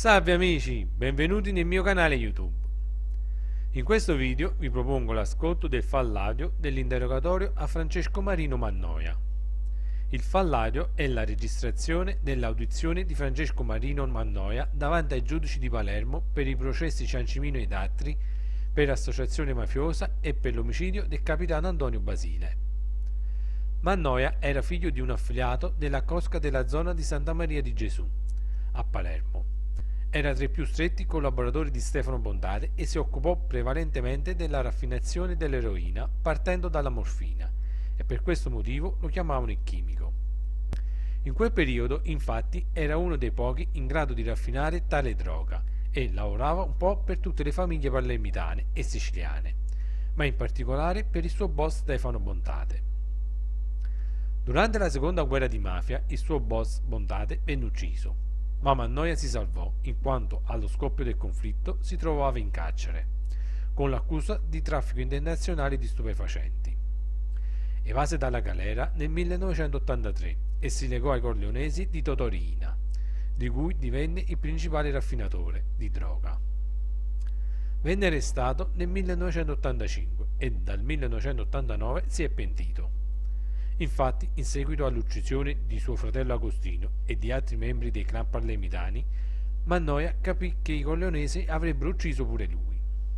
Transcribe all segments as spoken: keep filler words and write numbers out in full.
Salve amici, benvenuti nel mio canale YouTube. In questo video vi propongo l'ascolto del fallario dell'interrogatorio a Francesco Marino Mannoia. Il fallario è la registrazione dell'audizione di Francesco Marino Mannoia davanti ai giudici di Palermo per i processi Ciancimino ed altri, per associazione mafiosa e per l'omicidio del capitano Antonio Basile. Mannoia era figlio di un affiliato della cosca della zona di Santa Maria di Gesù, a Palermo. Era tra i più stretti collaboratori di Stefano Bontate e si occupò prevalentemente della raffinazione dell'eroina partendo dalla morfina, e per questo motivo lo chiamavano il chimico. In quel periodo, infatti, era uno dei pochi in grado di raffinare tale droga e lavorava un po' per tutte le famiglie palermitane e siciliane, ma in particolare per il suo boss Stefano Bontate. Durante la seconda guerra di mafia il suo boss Bontate venne ucciso, ma Mannoia si salvò in quanto allo scoppio del conflitto si trovava in carcere, con l'accusa di traffico internazionale di stupefacenti. Evase dalla galera nel millenovecentottantatré e si legò ai corleonesi di Totò Riina, di cui divenne il principale raffinatore di droga. Venne arrestato nel millenovecentottantacinque e dal millenovecentottantanove si è pentito. Infatti, in seguito all'uccisione di suo fratello Agostino e di altri membri dei clan palermitani, Mannoia capì che i corleonesi avrebbero ucciso pure lui.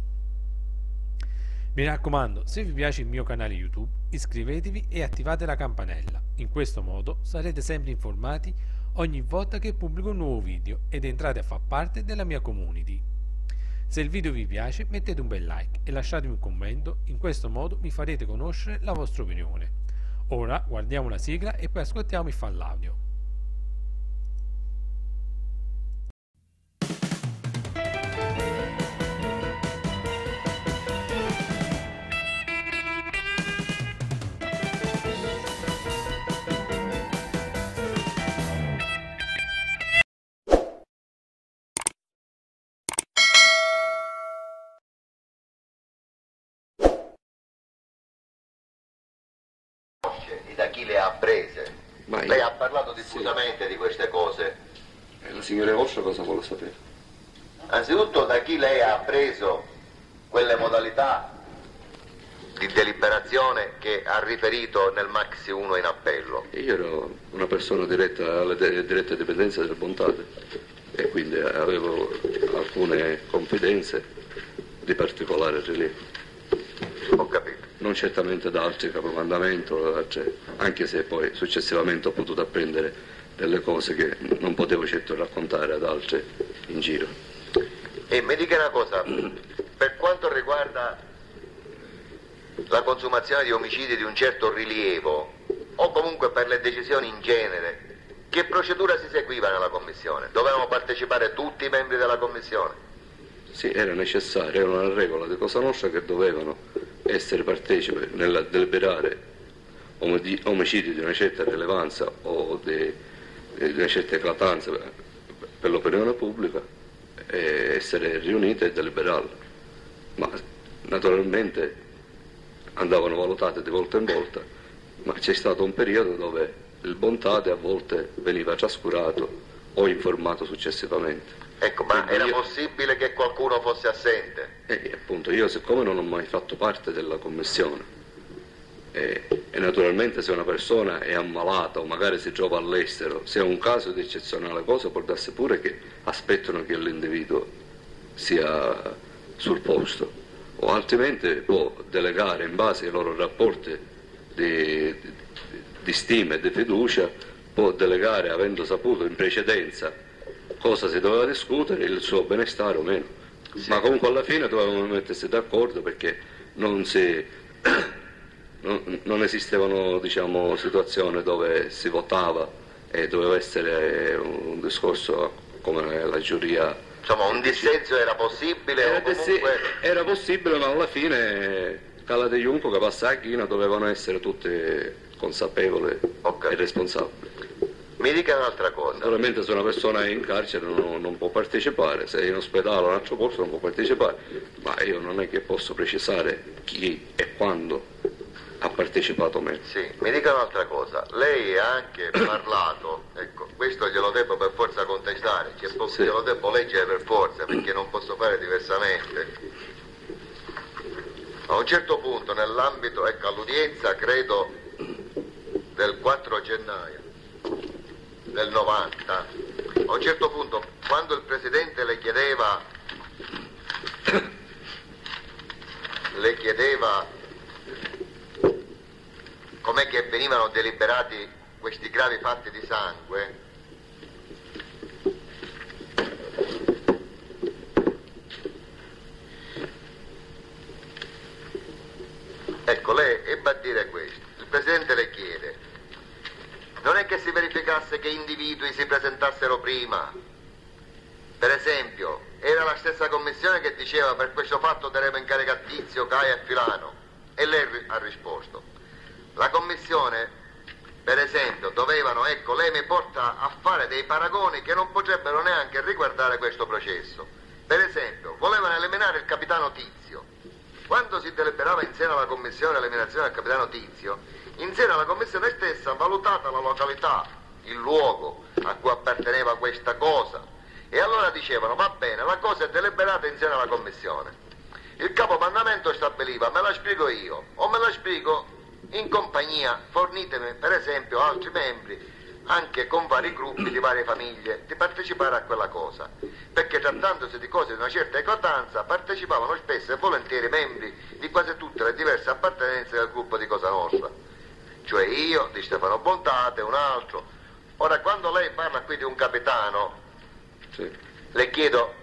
Mi raccomando, se vi piace il mio canale YouTube, iscrivetevi e attivate la campanella. In questo modo sarete sempre informati ogni volta che pubblico un nuovo video ed entrate a far parte della mia community. Se il video vi piace, mettete un bel like e lasciatemi un commento, in questo modo mi farete conoscere la vostra opinione. Ora guardiamo la sigla e poi ascoltiamo il fallario. E da chi le ha prese? Ma io- Lei ha parlato diffusamente sì. di queste cose. E la signora vostra cosa vuole sapere? Anzitutto da chi lei ha preso quelle modalità di deliberazione che ha riferito nel Maxi uno in appello. E io ero una persona diretta alle de- dirette dipendenze del Bontate e quindi avevo alcune confidenze di particolare rilievo. Ho capito. Non certamente da altri capomandamento, cioè, anche se poi successivamente ho potuto apprendere delle cose che non potevo certo raccontare ad altri in giro. E mi dica una cosa, per quanto riguarda la consumazione di omicidi di un certo rilievo, o comunque per le decisioni in genere, che procedura si seguiva nella commissione? Dovevano partecipare tutti i membri della commissione? Sì, era necessario, era una regola di Cosa Nostra che dovevano essere partecipi nel deliberare omidi- omicidi di una certa rilevanza o di, di una certa eclatanza per, per l'opinione pubblica e essere riunite e deliberarlo. Ma naturalmente andavano valutate di volta in volta, ma c'è stato un periodo dove il Bontate a volte veniva trascurato o informato successivamente. Ecco, ma Quindi era io- possibile che qualcuno fosse assente? E appunto io, siccome non ho mai fatto parte della commissione e, e naturalmente se una persona è ammalata o magari si trova all'estero, se è un caso di eccezionale cosa può darsi pure che aspettano che l'individuo sia sul posto, o altrimenti può delegare in base ai loro rapporti di, di, di stima e di fiducia, può delegare avendo saputo in precedenza cosa si doveva discutere, il suo benestare o meno. Sì. Ma comunque alla fine dovevano mettersi d'accordo perché non si non, non esistevano, diciamo, situazioni dove si votava e doveva essere un discorso come la giuria. Insomma, un dissenso era possibile Era, o comunque... era possibile, ma alla fine Cala de Junco che passa a China dovevano essere tutti consapevoli Ok. e responsabili. Mi dica un'altra cosa. Naturalmente se una persona è in carcere non, non può partecipare, se è in ospedale o in un altro posto non può partecipare, ma io non è che posso precisare chi e quando ha partecipato o meno. Sì, mi dica un'altra cosa. Lei ha anche parlato, ecco, questo glielo devo per forza contestare ascoltare, cioè, Sì. io lo devo leggere per forza perché non posso fare diversamente. A un certo punto nell'ambito, ecco, all'udienza credo del quattro gennaio del novanta, a un certo punto quando il Presidente le chiedeva le chiedeva com'è che venivano deliberati questi gravi fatti di sangue, ecco, lei ebbe a dire questo. Il Presidente le chiede: non è che si verificasse che individui si presentassero prima? Per esempio, era la stessa commissione che diceva per questo fatto daremo in carica a Tizio, Caio e Filano. E lei ha risposto: la commissione, per esempio, dovevano, ecco, lei mi porta a fare dei paragoni che non potrebbero neanche riguardare questo processo. Per esempio, volevano eliminare il capitano Tizio. Quando si deliberava in seno alla commissione l'eliminazione del capitano Tizio, in seno alla commissione stessa, valutata la località, il luogo a cui apparteneva questa cosa, e allora dicevano: va bene, la cosa è deliberata in seno alla commissione. Il capomandamento stabiliva: me la spiego io, o me la spiego in compagnia, fornitemi per esempio altri membri, anche con vari gruppi di varie famiglie, di partecipare a quella cosa, perché trattandosi di cose di una certa importanza partecipavano spesso e volentieri membri di quasi tutte le diverse appartenenze del gruppo di Cosa Nostra, cioè io, di Stefano Bontate, un altro. Ora, quando lei parla qui di un capitano, Sì. le chiedo,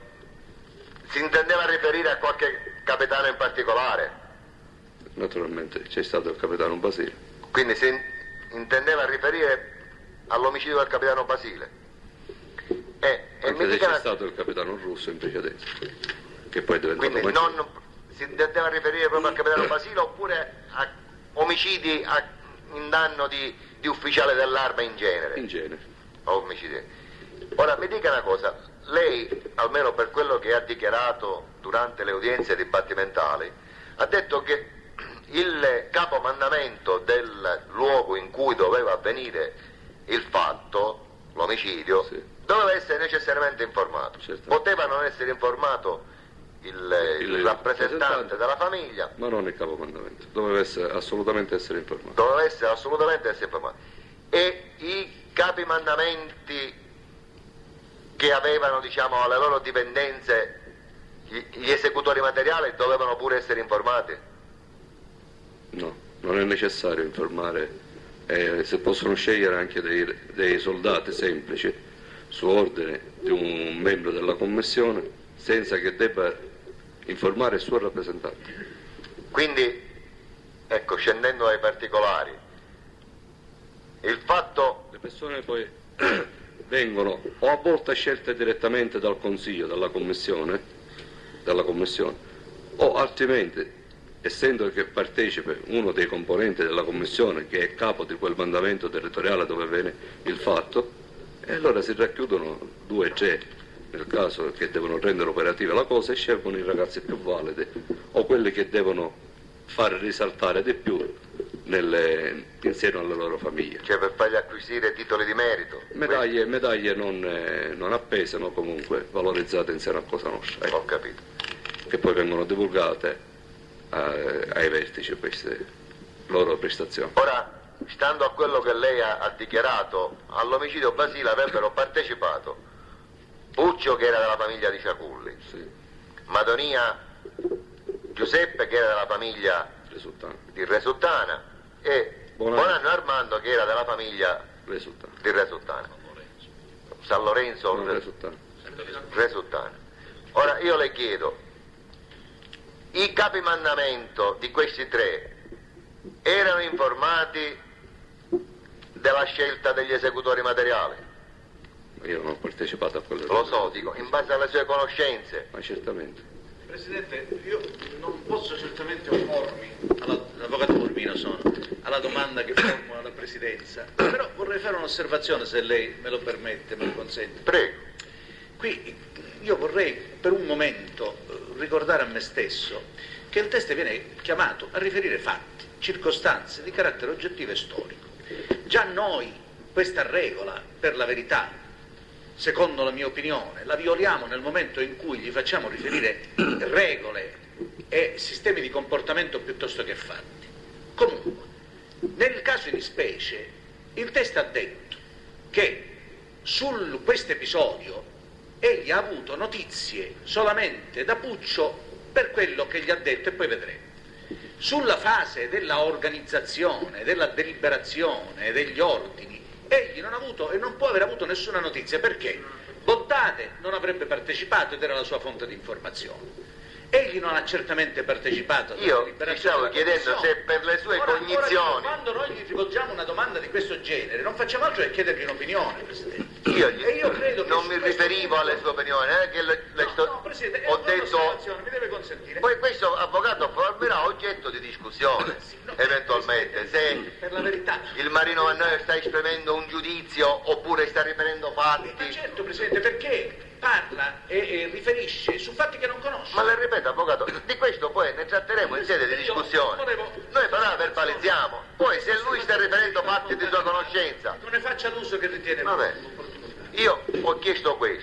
si intendeva riferire a qualche capitano in particolare? Naturalmente c'è stato il capitano Basile. Quindi si intendeva riferire all'omicidio del capitano Basile? E, e Anche mi se dica c'è una- stato il capitano Russo in precedenza, che poi è diventato quindi maggiore. non si intendeva riferire proprio al capitano Basile oppure a omicidi a- in danno di, di ufficiali dell'arma in genere? In genere. Omicidi. Ora mi dica una cosa, lei, almeno per quello che ha dichiarato durante le udienze dibattimentali, ha detto che il capomandamento del luogo in cui doveva avvenire il fatto, l'omicidio, Sì. doveva essere necessariamente informato. Certamente. Poteva non essere informato il, il Il rappresentante rappresentante. della famiglia, Ma non il capomandamento, doveva essere, assolutamente essere informato. doveva essere assolutamente essere informato. E i capimandamenti che avevano, diciamo, alle loro dipendenze gli, gli esecutori materiali dovevano pure essere informati? No, non è necessario informare, eh, se possono scegliere anche dei, dei soldati semplici su ordine di un membro della commissione senza che debba informare il suo rappresentante. Quindi, ecco, scendendo ai particolari, il fatto, Le persone poi vengono o a volte scelte direttamente dal Consiglio, dalla Commissione, dalla Commissione, o altrimenti, essendo che partecipa uno dei componenti della Commissione che è capo di quel mandamento territoriale dove viene il fatto, e allora si racchiudono due o tre, nel caso che devono rendere operativa la cosa, e scelgono i ragazzi più validi o quelli che devono far risaltare di più nelle, insieme alle loro famiglie. cioè per fargli acquisire titoli di merito. Medaglie, medaglie non, eh, non appese, ma comunque valorizzate insieme a Cosa Nostra, Questo, ecco, ho capito. che poi vengono divulgate eh, ai vertici queste loro prestazioni. Ora, stando a quello che lei ha, ha dichiarato, all'omicidio Basile avrebbero partecipato Puccio, che era della famiglia di Ciaculli, Sì, Madonia Giuseppe, che era della famiglia risultano, di Resuttana, e Bonanno. Bonanno Armando, che era della famiglia risultano, di Resuttana. San Lorenzo non Re- risultano. Resuttana. Ora io le chiedo, i capimandamento di questi tre erano informati della scelta degli esecutori materiali? Io non ho partecipato a quelle Lo so, dico, in base alle sue conoscenze. ma certamente. Presidente, io non posso certamente oppormi, alla- l'avvocato Urbino sono, alla domanda che formula la Presidenza, però vorrei fare un'osservazione, se lei me lo permette, me lo consente. Prego. Qui io vorrei per un momento eh, ricordare a me stesso che il test viene chiamato a riferire fatti, circostanze di carattere oggettivo e storico. Già noi questa regola, per la verità, secondo la mia opinione, la violiamo nel momento in cui gli facciamo riferire regole e sistemi di comportamento piuttosto che fatti. Comunque, nel caso di specie, il test ha detto che su questo episodio egli ha avuto notizie solamente da Puccio per quello che gli ha detto, e poi vedremo. Sulla fase della organizzazione, della deliberazione, degli ordini, egli non ha avuto e non può aver avuto nessuna notizia, perché Boddate non avrebbe partecipato ed era la sua fonte di informazione. Egli non ha certamente partecipato alla Io deliberazione. ti stavo della chiedendo commissione. se per le sue Ora, cognizioni... ora, quando noi gli rivolgiamo una domanda di questo genere, non facciamo altro che chiedergli un'opinione, Presidente. Io, gli- E io credo che non su mi questo riferivo punto- alle sue opinioni, eh, che le, le No, sto- no, Presidente, è ho una detto... osservazione, mi deve consentire. Poi questo avvocato formerà oggetto di discussione, Sì, no, eventualmente, se per la verità. il Marino Mannoia sta esprimendo un giudizio oppure sta riferendo fatti. Ma certo, Presidente, perché parla e, e riferisce su fatti che non conosce. Ma le ripeto, avvocato, di questo poi ne tratteremo in sede di discussione. Noi però la verbalizziamo, poi se lui sta riferendo fatti di sua conoscenza. Non ne faccia l'uso che ritiene Vabbè, io ho chiesto questo.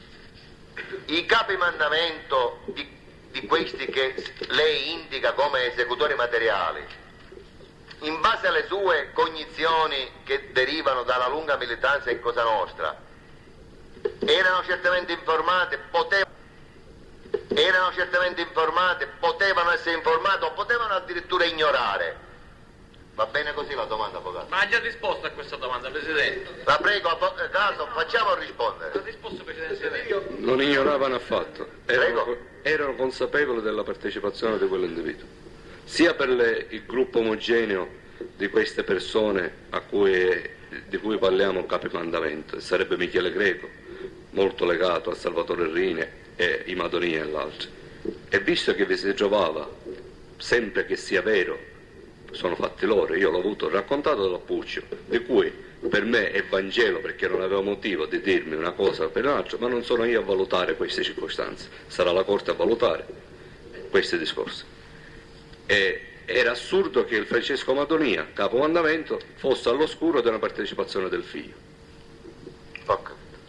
I capi mandamento di, di questi che lei indica come esecutori materiali, in base alle sue cognizioni che derivano dalla lunga militanza in Cosa Nostra, erano certamente informate, potevano, erano certamente informate, potevano essere informate o potevano addirittura ignorare. Va bene così la domanda, avvocato? Ma ha già risposto a questa domanda, Presidente. La prego, avvocato, facciamo rispondere. Ha risposto, Presidente. Non ignoravano affatto, erano, Prego. erano consapevoli della partecipazione di quell'individuo, sia per le- il gruppo omogeneo di queste persone a cui, di cui parliamo capi mandamento, sarebbe Michele Greco, molto legato a Salvatore Rine e i Madonia e l'altro, e visto che vi si trovava, sempre che sia vero, sono fatti loro, io l'ho avuto raccontato da Puccio, di cui per me è Vangelo perché non avevo motivo di dirmi una cosa per l'altra, ma non sono io a valutare queste circostanze, sarà la Corte a valutare questi discorsi. E era assurdo che il Francesco Madonia, capomandamento, fosse all'oscuro di una partecipazione del figlio. Ok.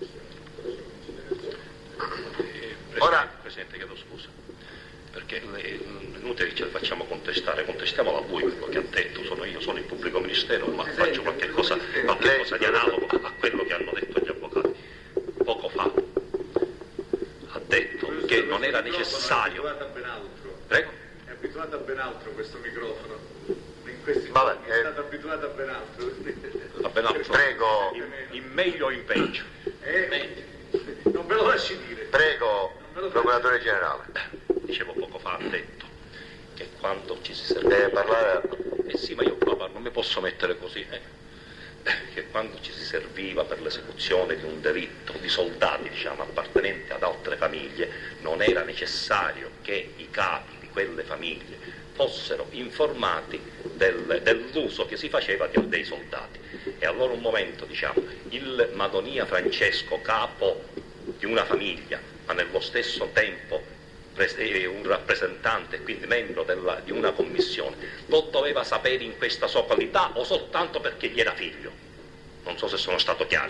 Presidente, Ora- Presidente, chiedo scusa, perché è inutile che ce le facciamo contestare, contestiamolo a lui quello che ha detto, sono io, sono il pubblico ministero, ma faccio qualche cosa, qualche Lei- cosa di analogo a quello che hanno detto gli avvocati. Poco fa ha detto che non era necessario. È abituato a ben altro. Prego? È abituato a ben altro questo microfono. In questi Vabbè, giorni è eh. stato abituato a ben altro. Va ben altro. Prego. In, in meglio o in peggio? Eh, non ve lo lasci dire. Prego, procuratore generale. Dicevo poco fa, ha detto che quando ci si Deve serve... parlare. Eh sì, ma io papà, non mi posso mettere così, eh. Che quando ci si serviva per l'esecuzione di un delitto di soldati, diciamo, appartenenti ad altre famiglie, non era necessario che i capi di quelle famiglie fossero informati del- dell'uso che si faceva di- dei soldati. E allora un momento, diciamo, il Madonia Francesco, capo di una famiglia, ma nello stesso tempo pres- eh, un rappresentante, quindi membro della- di una commissione, lo doveva sapere in questa sua qualità o soltanto perché gli era figlio? Non so se sono stato chiaro.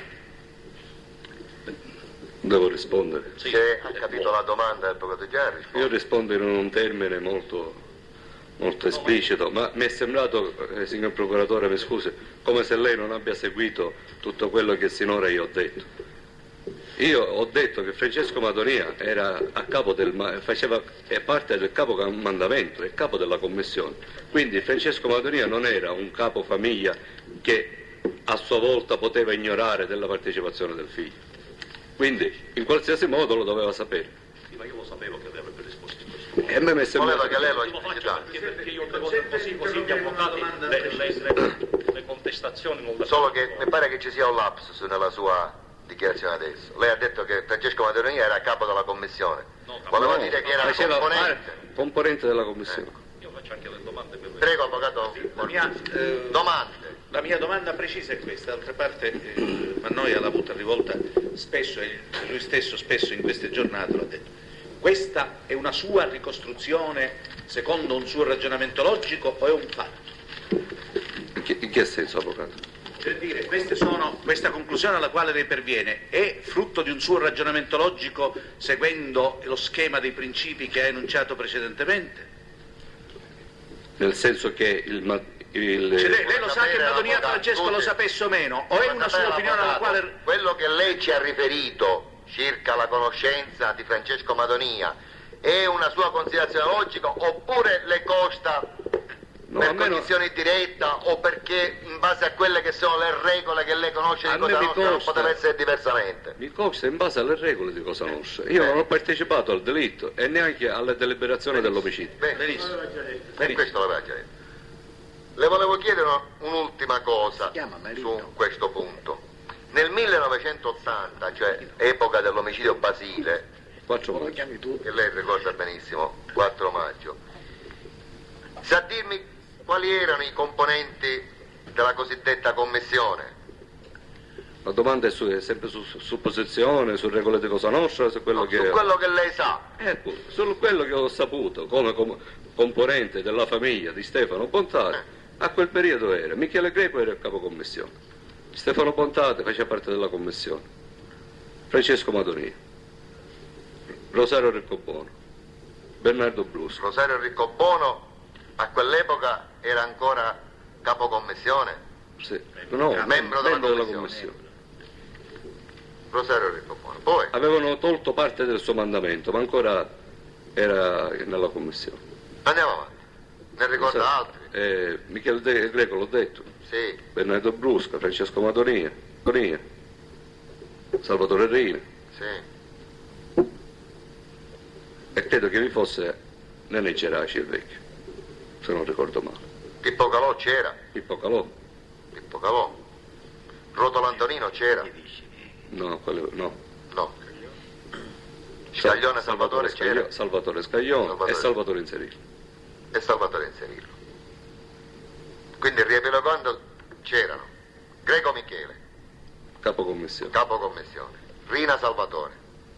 Devo rispondere. Sì, Se ha eh, capito la domanda del procuratore generale, risponde. Io rispondo in un termine molto, molto esplicito, ma mi è sembrato, eh, signor procuratore, mi scusi, come se lei non abbia seguito tutto quello che sinora io ho detto. Io ho detto che Francesco Madonia era a capo del, ma- faceva è parte del capo comandamento, è capo della commissione. Quindi Francesco Madonia non era un capo famiglia che a sua volta poteva ignorare della partecipazione del figlio. Quindi in qualsiasi modo lo doveva sapere. Sì, ma io lo sapevo che lei avrebbe risposto in questo modo. E a me mi è sembrato Voleva che lei lo Lo faccio esplicitasse. perché, perché io devo così, così gli avvocati le, le, le, le contestazioni non le Solo che mi pare che ci sia un lapsus nella sua dichiarazione adesso. Lei ha detto che Francesco Madonia era a capo della commissione. No, capo- Voleva No, dire che era faceva componente. parte- componente della commissione. Io faccio anche le domande per lui. Prego, avvocato. La mia, eh, Domande. la mia domanda precisa è questa, d'altra parte eh, Mannoia l'ha avuta rivolta spesso e lui stesso spesso in queste giornate l'ha detto. Questa è una sua ricostruzione secondo un suo ragionamento logico o è un fatto? In che, in che senso, avvocato? Per dire, queste sono, questa conclusione alla quale lei perviene è frutto di un suo ragionamento logico seguendo lo schema dei principi che ha enunciato precedentemente? Nel senso che il... ma- il Cioè, lei, lei lo sa che sapere, Madonia avvocato, Francesco lo scusi. sapesse o meno? O è una sua opinione alla quale... Quello che lei ci ha riferito circa la conoscenza di Francesco Madonia è una sua considerazione logica oppure le costa No, per almeno- cognizione diretta o perché in base a quelle che sono le regole che lei conosce A di me Cosa mi Nostra non costa. poteva essere diversamente? Mi costa in base alle regole di Cosa Nostra. Io non ho partecipato al delitto e neanche alle deliberazioni dell'omicidio. Bene, Benissimo. e Benissimo. questo l'aveva già detto. Le volevo chiedere una- un'ultima cosa chiama Marino. su questo punto. Nel millenovecentottanta, cioè epoca dell'omicidio Basile, quattro maggio. che lei ricorda benissimo, quattro maggio, sa dirmi quali erano i componenti della cosiddetta commissione? La domanda è, su, è sempre su, su supposizione, su regole di Cosa Nostra, su quello No, che... su quello che lei sa. Ecco, su quello che ho saputo come com- componente della famiglia di Stefano Bontate, a quel periodo era Michele Greco era il capocommissione, Stefano Bontate faceva parte della commissione, Francesco Madonia, Rosario Riccobono, Bernardo Brusco. Rosario Riccobono a quell'epoca era ancora capocommissione? Sì. No, Membro della della commissione. commissione. Rosario Riccobono. Poi, Avevano tolto parte del suo mandamento, ma ancora era nella commissione. andiamo avanti. Ne ricorda altri? Eh, Michele De- Greco l'ho detto, Sì, Bernardo Brusca, Francesco Madonia, Madonia, Salvatore Reina, sì. e credo che vi fosse Nene Geraci il vecchio, se non ricordo male. Pippo Calò c'era? Pippo Calò, Pippo Calò. Rotolo Antonino c'era? no, quello, no. No. Scaglione Salvatore c'era? Scaglio- Salvatore Scaglione Salvatore. e Salvatore Inserillo. E Salvatore Inserillo. Quindi riepilogando c'erano Greco Michele, Capocommissione. capocommissione, Rina Salvatore,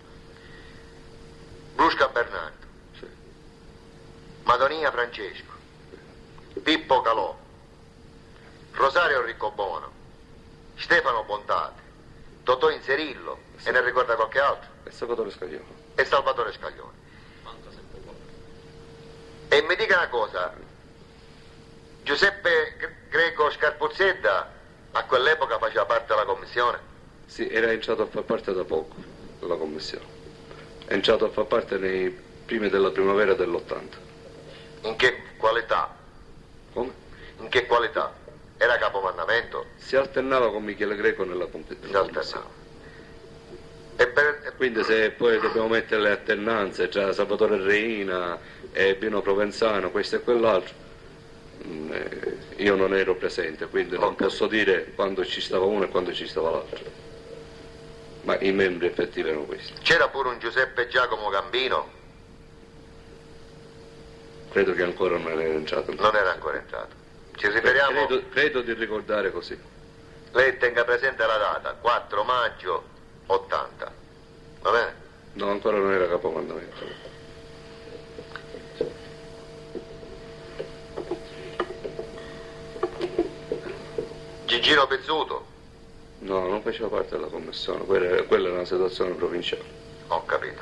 Brusca Bernardo, Sì. Madonia Francesco, Pippo Calò, Rosario Riccobono, Stefano Bontate, Totò Inserillo, e ne ricorda qualche altro, E Salvatore Scaglione. e Salvatore Scaglione. E mi dica una cosa, Giuseppe Gre- Greco Scarpuzzedda a quell'epoca faceva parte della commissione? Sì, era entrato a far parte da poco della commissione. È entrato a far parte nei primi della primavera dell'ottanta. In che qualità? Come? In che qualità? Era capomandamento? Si alternava con Michele Greco nella, comp- Si nella alternava. commissione. E per, Quindi se poi dobbiamo mettere le alternanze tra Salvatore Reina e Pino Provenzano, questo e quell'altro, mm, eh, io non ero presente, quindi non Ho capito. posso dire quando ci stava uno e quando ci stava l'altro. Ma i membri effettivi erano questi. c'era pure un Giuseppe Giacomo Gambino? Credo che ancora non era entrato. Non era ancora entrato. Ci riferiamo, Credo, credo di ricordare così. lei tenga presente la data, quattro maggio ottanta, va bene? No, ancora non era capomandamento. Gigino Pizzuto? No, non faceva parte della commissione, quella, quella era una situazione provinciale. Ho capito.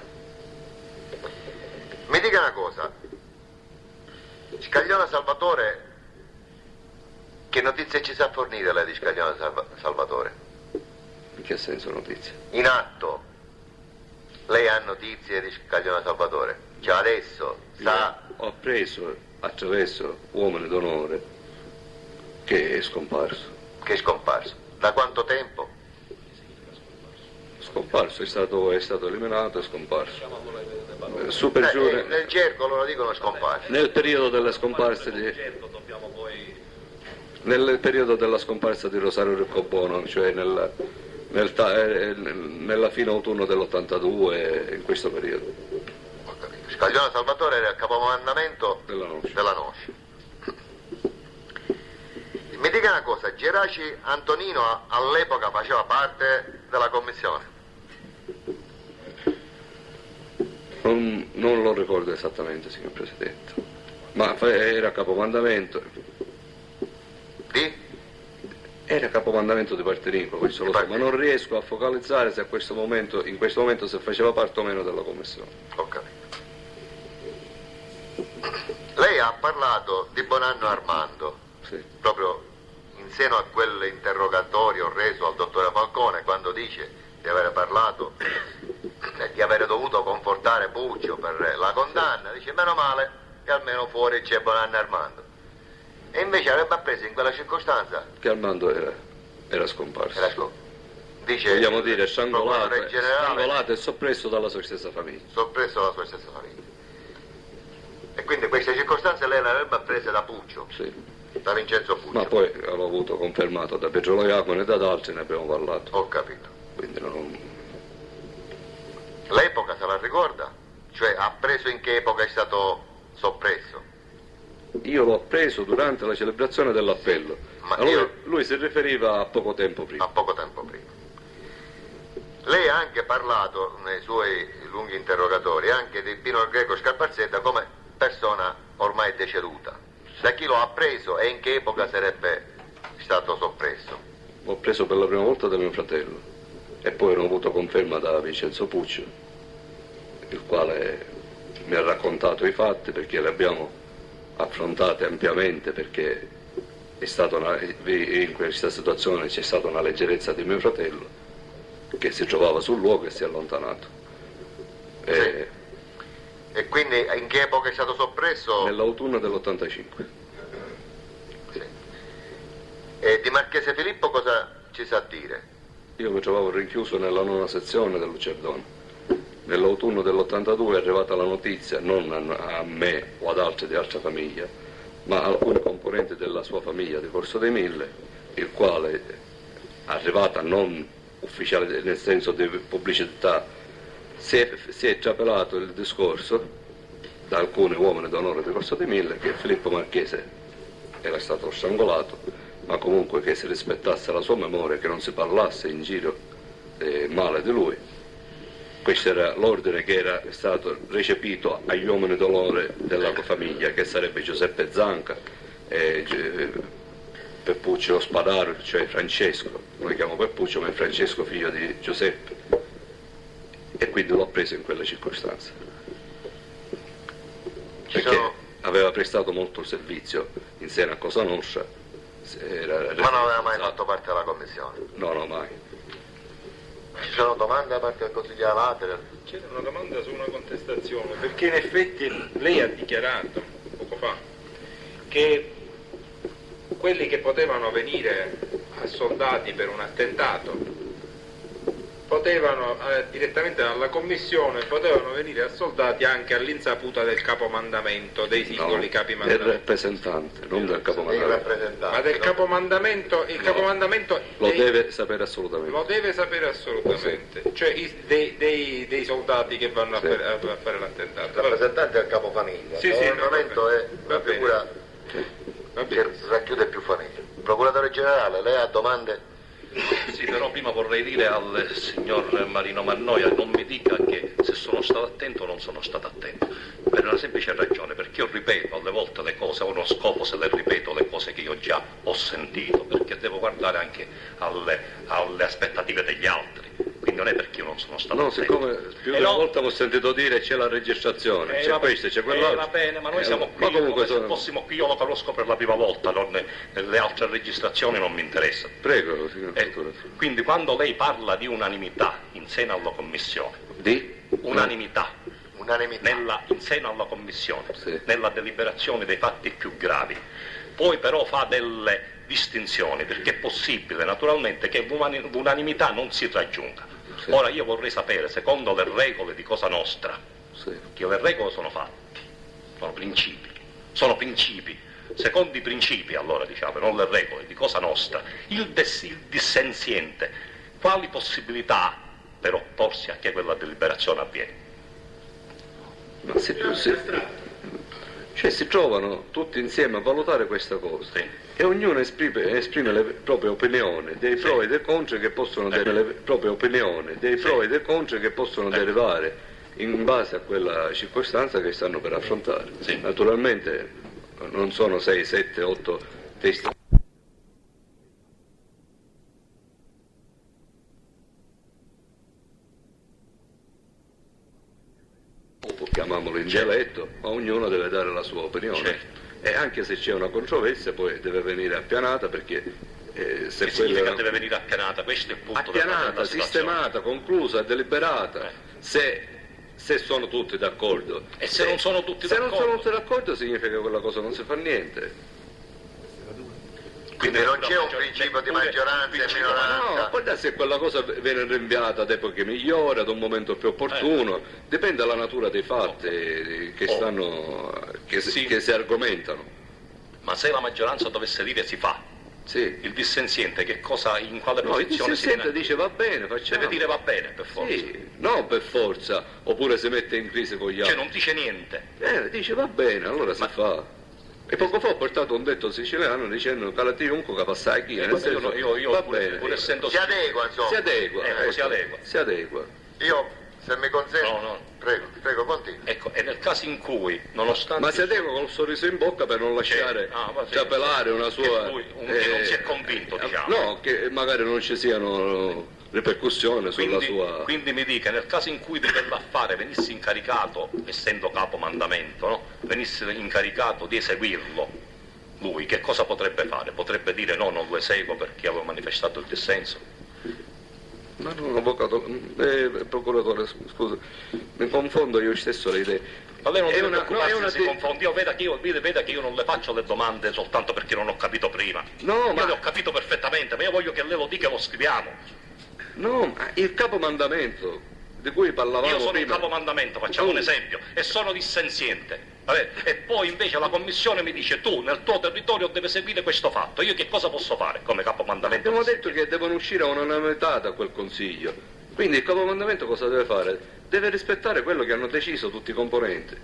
Mi dica una cosa, Scaglione Salvatore, che notizie ci sa fornire lei di Scaglione Salva- Salvatore? In che senso notizie? In atto, lei ha notizie di Scaglione Salvatore? Già adesso sa Io ho appreso attraverso uomini d'onore che è scomparso. che è scomparso. Da quanto tempo? Scomparso, è stato, è stato eliminato, è scomparso. Eh, Su per Eh, giù, eh, nel gergo loro dicono scomparso. nel periodo delle scomparse di, nel periodo della scomparsa di Rosario Riccobono, cioè nel, nel ta- eh, nella fine autunno dell'ottantadue, in questo periodo Ho capito. Scaglione Salvatore era il capomandamento della noce. della noce. Mi dica una cosa, Geraci Antonino a- all'epoca faceva parte della commissione? Non, non lo ricordo esattamente, signor Presidente, ma fa- era capomandamento. Di? Era capomandamento di parte lingua, questo lo so, ma non riesco a focalizzare se a questo momento, in questo momento se faceva parte o meno della commissione. Ho capito. Lei ha parlato di Bonanno Armando, Sì. proprio in seno a quell'interrogatorio reso al dottore Falcone, quando dice di avere parlato e di avere dovuto confortare Puccio per la condanna, dice meno male che almeno fuori c'è Bonanno Armando. E invece avrebbe appreso in quella circostanza Che Armando era, era scomparso. era scop- dice Vogliamo dire strangolato, procuratore generale, strangolato e soppresso dalla sua stessa famiglia. soppresso dalla sua stessa famiglia. E quindi queste circostanze lei le avrebbe apprese da Puccio, Sì. da Vincenzo Puccio. Ma poi l'ho avuto confermato da Pietro Loiacone e da altri, ne abbiamo parlato. Ho capito. Quindi non... L'epoca se la ricorda? Cioè ha preso in che epoca è stato soppresso? Io l'ho preso durante la celebrazione dell'appello. Ma Allora, io- lui si riferiva a poco tempo prima. A poco tempo prima. Lei ha anche parlato nei suoi lunghi interrogatori anche di Pino Greco Scarpazzetta come persona ormai deceduta. Da chi lo ha preso e in che epoca sarebbe stato soppresso? L'ho preso per la prima volta da mio fratello e poi ho avuto conferma da Vincenzo Puccio, il quale mi ha raccontato i fatti perché li abbiamo affrontati ampiamente, perché è stata una, in questa situazione c'è stata una leggerezza di mio fratello che si trovava sul luogo e si è allontanato. E E quindi in che epoca è stato soppresso? nell'autunno dell'ottantacinque. Sì. E di Marchese Filippo cosa ci sa dire? Io mi trovavo rinchiuso nella nona sezione del Lucerdone. Nell'autunno dell'ottantadue è arrivata la notizia, non a, a me o ad altri di altra famiglia, ma a alcuni componenti della sua famiglia di Corso dei Mille, il quale, arrivata non ufficiale nel senso di pubblicità, si è, si è trapelato il discorso da alcuni uomini d'onore di Corso dei Mille che Filippo Marchese era stato strangolato, ma comunque che si rispettasse la sua memoria, che non si parlasse in giro eh, male di lui. Questo era l'ordine che era stato recepito agli uomini d'onore della famiglia, che sarebbe Giuseppe Zanca, eh, Peppuccio Spadaro, cioè Francesco, noi chiamiamo Peppuccio ma è Francesco figlio di Giuseppe, e quindi l'ho preso in quelle circostanze perché sono- aveva prestato molto servizio in seno a Cosa Nostra. Era Ma non aveva mai fatto parte della commissione. No, no, mai. Ci sono domande da parte del consigliere Latere? C'era una domanda su una contestazione, perché in effetti lei ha dichiarato poco fa che quelli che potevano venire assoldati per un attentato potevano eh, direttamente dalla commissione, potevano venire assoldati anche all'insaputa del capomandamento, dei singoli No, capi del mandamento. rappresentante, non del Il capomandamento. rappresentante. Ma del no? capomandamento, il capomandamento Lo dei- deve sapere assolutamente. lo deve sapere assolutamente, cioè i- dei, dei- dei soldati che vanno a Sì. fare, a fare Il l'attentato. rappresentante del capofamiglia. Sì, sì, il no, momento va è bene. una Va bene. figura Va che bene. racchiude più famiglie. Procuratore generale, lei ha domande? Sì, però prima vorrei dire al signor Marino Mannoia, non mi dica che se sono stato attento o non sono stato attento, per una semplice ragione, perché io ripeto alle volte le cose, ho uno scopo se le ripeto le cose che io già ho sentito, perché devo guardare anche alle, alle aspettative degli altri, quindi non è perché io non sono stato No, attento. siccome più di Eh una no. volta ho sentito dire c'è la registrazione, Eh, c'è va- questo, c'è eh, quell'altro. va bene, ma noi Eh, siamo qui ma comunque come se sono- fossimo qui, io lo conosco per la prima volta, non, le altre registrazioni non mi interessano. Prego, signor Eh, Procuratore. quindi quando lei parla di unanimità in seno alla commissione, Di? unanimità Unanimità. nella, in seno alla commissione, Sì. nella deliberazione dei fatti più gravi, poi però fa delle distinzioni, perché è possibile naturalmente che l'umani- l'unanimità non si raggiunga. Sì. Ora io vorrei sapere, secondo le regole di Cosa Nostra, Sì. che le regole sono fatti, sono principi, sono principi. Secondo i principi, allora diciamo, non le regole di Cosa Nostra, il, des- il dissenziente, quali possibilità ha per opporsi a che quella deliberazione avviene? Ma si, si- cioè si trovano tutti insieme a valutare questa cosa Sì. e ognuno esprime, esprime le proprie opinioni, dei pro e dei contro che possono Ecco. derivare, le proprie opinioni, dei pro e dei contro che possono Ecco. derivare in base a quella circostanza che stanno per affrontare. Sì. Naturalmente, eh, non sono sei, sette, otto testi. chiamiamolo in dialetto, ma ognuno deve dare la sua opinione. Certo. E anche se c'è una controversia poi deve venire appianata, perché eh, se Che significa quella... che deve venire appianata? Questo è il punto della, appianata, della situazione. sistemata, conclusa, deliberata, Eh. se, se sono tutti d'accordo. E se non sono tutti se non d'accordo? sono tutti d'accordo significa che quella cosa non si fa niente. Quindi non no, c'è un cioè, principio di pure- maggioranza e principio- minoranza. No, guarda, se quella cosa viene rinviata ad epoche migliori, ad un momento più opportuno, dipende dalla natura dei fatti eh, che, Oh. stanno, che, si- Sì. che si argomentano. Ma se la maggioranza dovesse dire si fa, Sì. il dissenziente che cosa, in quale No, il posizione si dissenziente viene- dice va bene, facciamo. Deve dire va bene per forza. Sì, non per forza, oppure si mette in crisi con gli Cioè altri. non dice niente. Eh, dice va bene, allora si fa. E poco fa ho portato un detto siciliano dicendo calatiunque che passa a chi, Eh, nel vabbè, io senso, no- io- io va pur- bene, pur essendo- Si adegua, insomma. si adegua, Ecco, si adegua. si adegua. Io, se mi consente... No, no. Prego, prego, continui. Ecco, e nel caso in cui, nonostante... Ma si adegua col sorriso in bocca per non lasciare Ah, va, sì, trapelare sì. una Che sua... lui- un- che non si è convinto, diciamo. No, che magari non ci siano ripercussioni sulla Quindi, sua... quindi mi dica, nel caso in cui di quell'affare venisse incaricato, essendo capo mandamento, no? Venisse incaricato di eseguirlo, lui che cosa potrebbe fare? Potrebbe dire no, non lo eseguo perché avevo manifestato il dissenso? Ma no, avvocato, eh, procuratore, scusa, mi confondo io stesso le idee. Ma lei non È deve una- preoccuparsi no, è una se di- si confonde. Io veda, che io, vede- veda che io non le faccio le domande soltanto perché non ho capito prima. No, io ma- le ho capito perfettamente, ma io voglio che lei lo dica e lo scriviamo. No, ma il capomandamento di cui parlavamo Io sono prima... il capomandamento, facciamo un Mm. esempio, e sono dissenziente. Vabbè, e poi invece la commissione mi dice tu nel tuo territorio deve seguire questo fatto. Io che cosa posso fare come capomandamento? Abbiamo detto che devono uscire a unanimità da quel consiglio. Quindi il capomandamento cosa deve fare? Deve rispettare quello che hanno deciso tutti i componenti.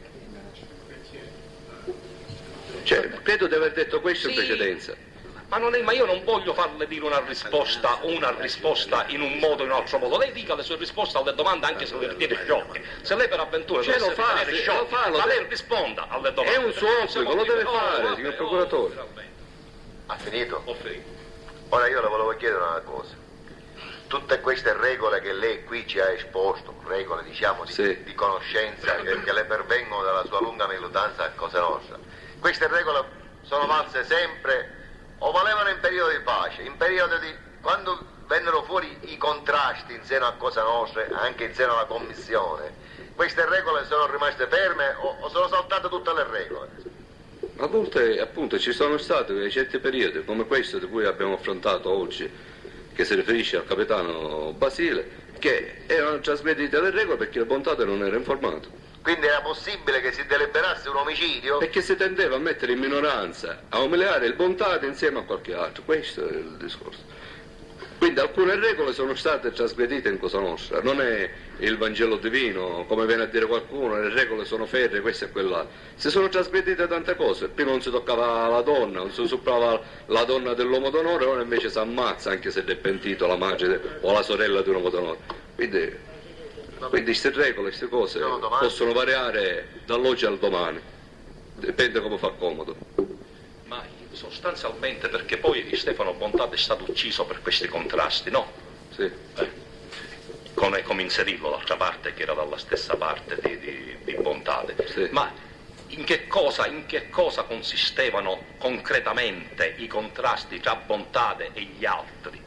Cioè, credo di aver detto questo in Sì. precedenza. Ma, non è, ma io non voglio farle dire una risposta, una risposta in un modo o in un altro modo. Lei dica le sue risposte alle domande anche se le ritiene sciocche. Se lei per avventura Ce lo dovesse fa, ritenere se- sciocche, lo fa, lo ma lei deve- risponda alle domande. È un suo Perché siamo obbligo, lo deve qui- oh, fare, vabbè, signor oh, procuratore. vabbè. Ha finito? Ho finito. Ora io le volevo chiedere una cosa. Tutte queste regole che lei qui ci ha esposto, regole diciamo di, Sì. di conoscenza che, che le pervengono dalla sua lunga militanza a Cosa Nostra, queste regole sono valse sempre o valevano in periodo di pace, in periodo di... quando vennero fuori i contrasti in seno a Cosa Nostra, anche in seno alla Commissione, queste regole sono rimaste ferme o, o sono saltate tutte le regole? A volte appunto ci sono stati certi periodi come questo di cui abbiamo affrontato oggi, che si riferisce al capitano Basile, che erano trasgredite le regole perché il Bontate non era informato. Quindi era possibile che si deliberasse un omicidio? Perché si tendeva a mettere in minoranza, a umiliare il Bontate insieme a qualche altro. Questo è il discorso. Quindi alcune regole sono state trasgredite in Cosa Nostra, non è il Vangelo divino, come viene a dire qualcuno, le regole sono ferre, questo e quell'altro. Si sono trasgredite tante cose, prima non si toccava la donna, non si soprava la donna dell'uomo d'onore, ora invece si ammazza anche se è pentito la madre de- o la sorella di un uomo d'onore. Quindi, quindi queste regole, queste cose Sono domande. possono variare dall'oggi al domani, dipende come fa comodo. Ma sostanzialmente perché poi Stefano Bontate è stato ucciso per questi contrasti, no? Sì. Eh, come, come inserirlo d'altra parte che era dalla stessa parte di, di, di Bontate. Sì. Ma in che, cosa, in che cosa consistevano concretamente i contrasti tra Bontate e gli altri?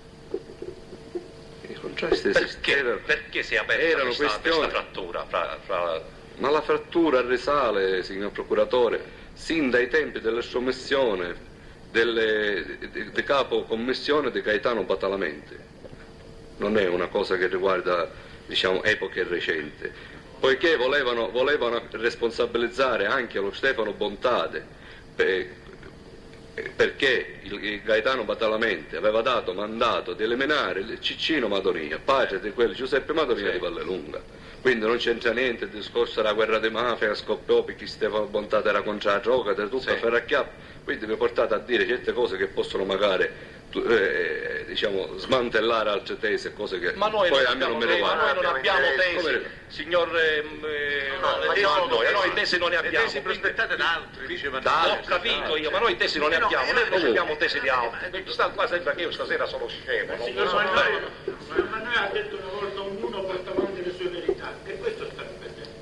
I contrasti Perché, esistevano. perché si è aperta Erano questa, questioni. questa frattura fra, fra... Ma la frattura risale, signor procuratore, sin dai tempi dell'estromissione delle, di, di capo commissione di Gaetano Batalamenti. Non è una cosa che riguarda, diciamo, epoche recenti. Poiché volevano, volevano responsabilizzare anche lo Stefano Bontate, per, perché il, il Gaetano Batalamenti aveva dato mandato di eliminare il Ciccino Madonia, padre di quel Giuseppe Madonia Sì. di Vallelunga. Quindi non c'entra niente il discorso della guerra di mafia, scoppiò perché Stefano Bontate era contro la droga, era tutto Sì. a ferracchiappo. Quindi mi portate a dire certe cose che possono magari eh, diciamo, smantellare altre tesi e cose che Ma noi, poi non a me non abbiamo, mi tesi, ma riguardano. noi non abbiamo tesi, Come- signor ehm, eh, No, no, le ma tesi no, noi, no, noi no. tesi non ne Le abbiamo. tesi prospettate da altri, diceva Ho capito io, ma noi tesi non ne abbiamo, noi non abbiamo tesi di altri. Sta qua sembra che io stasera sono scemo. no? Signor Magnoi, ma Magnoi ha detto una volta ognuno porta avanti le sue verità e questo sta ripetendo. Prego.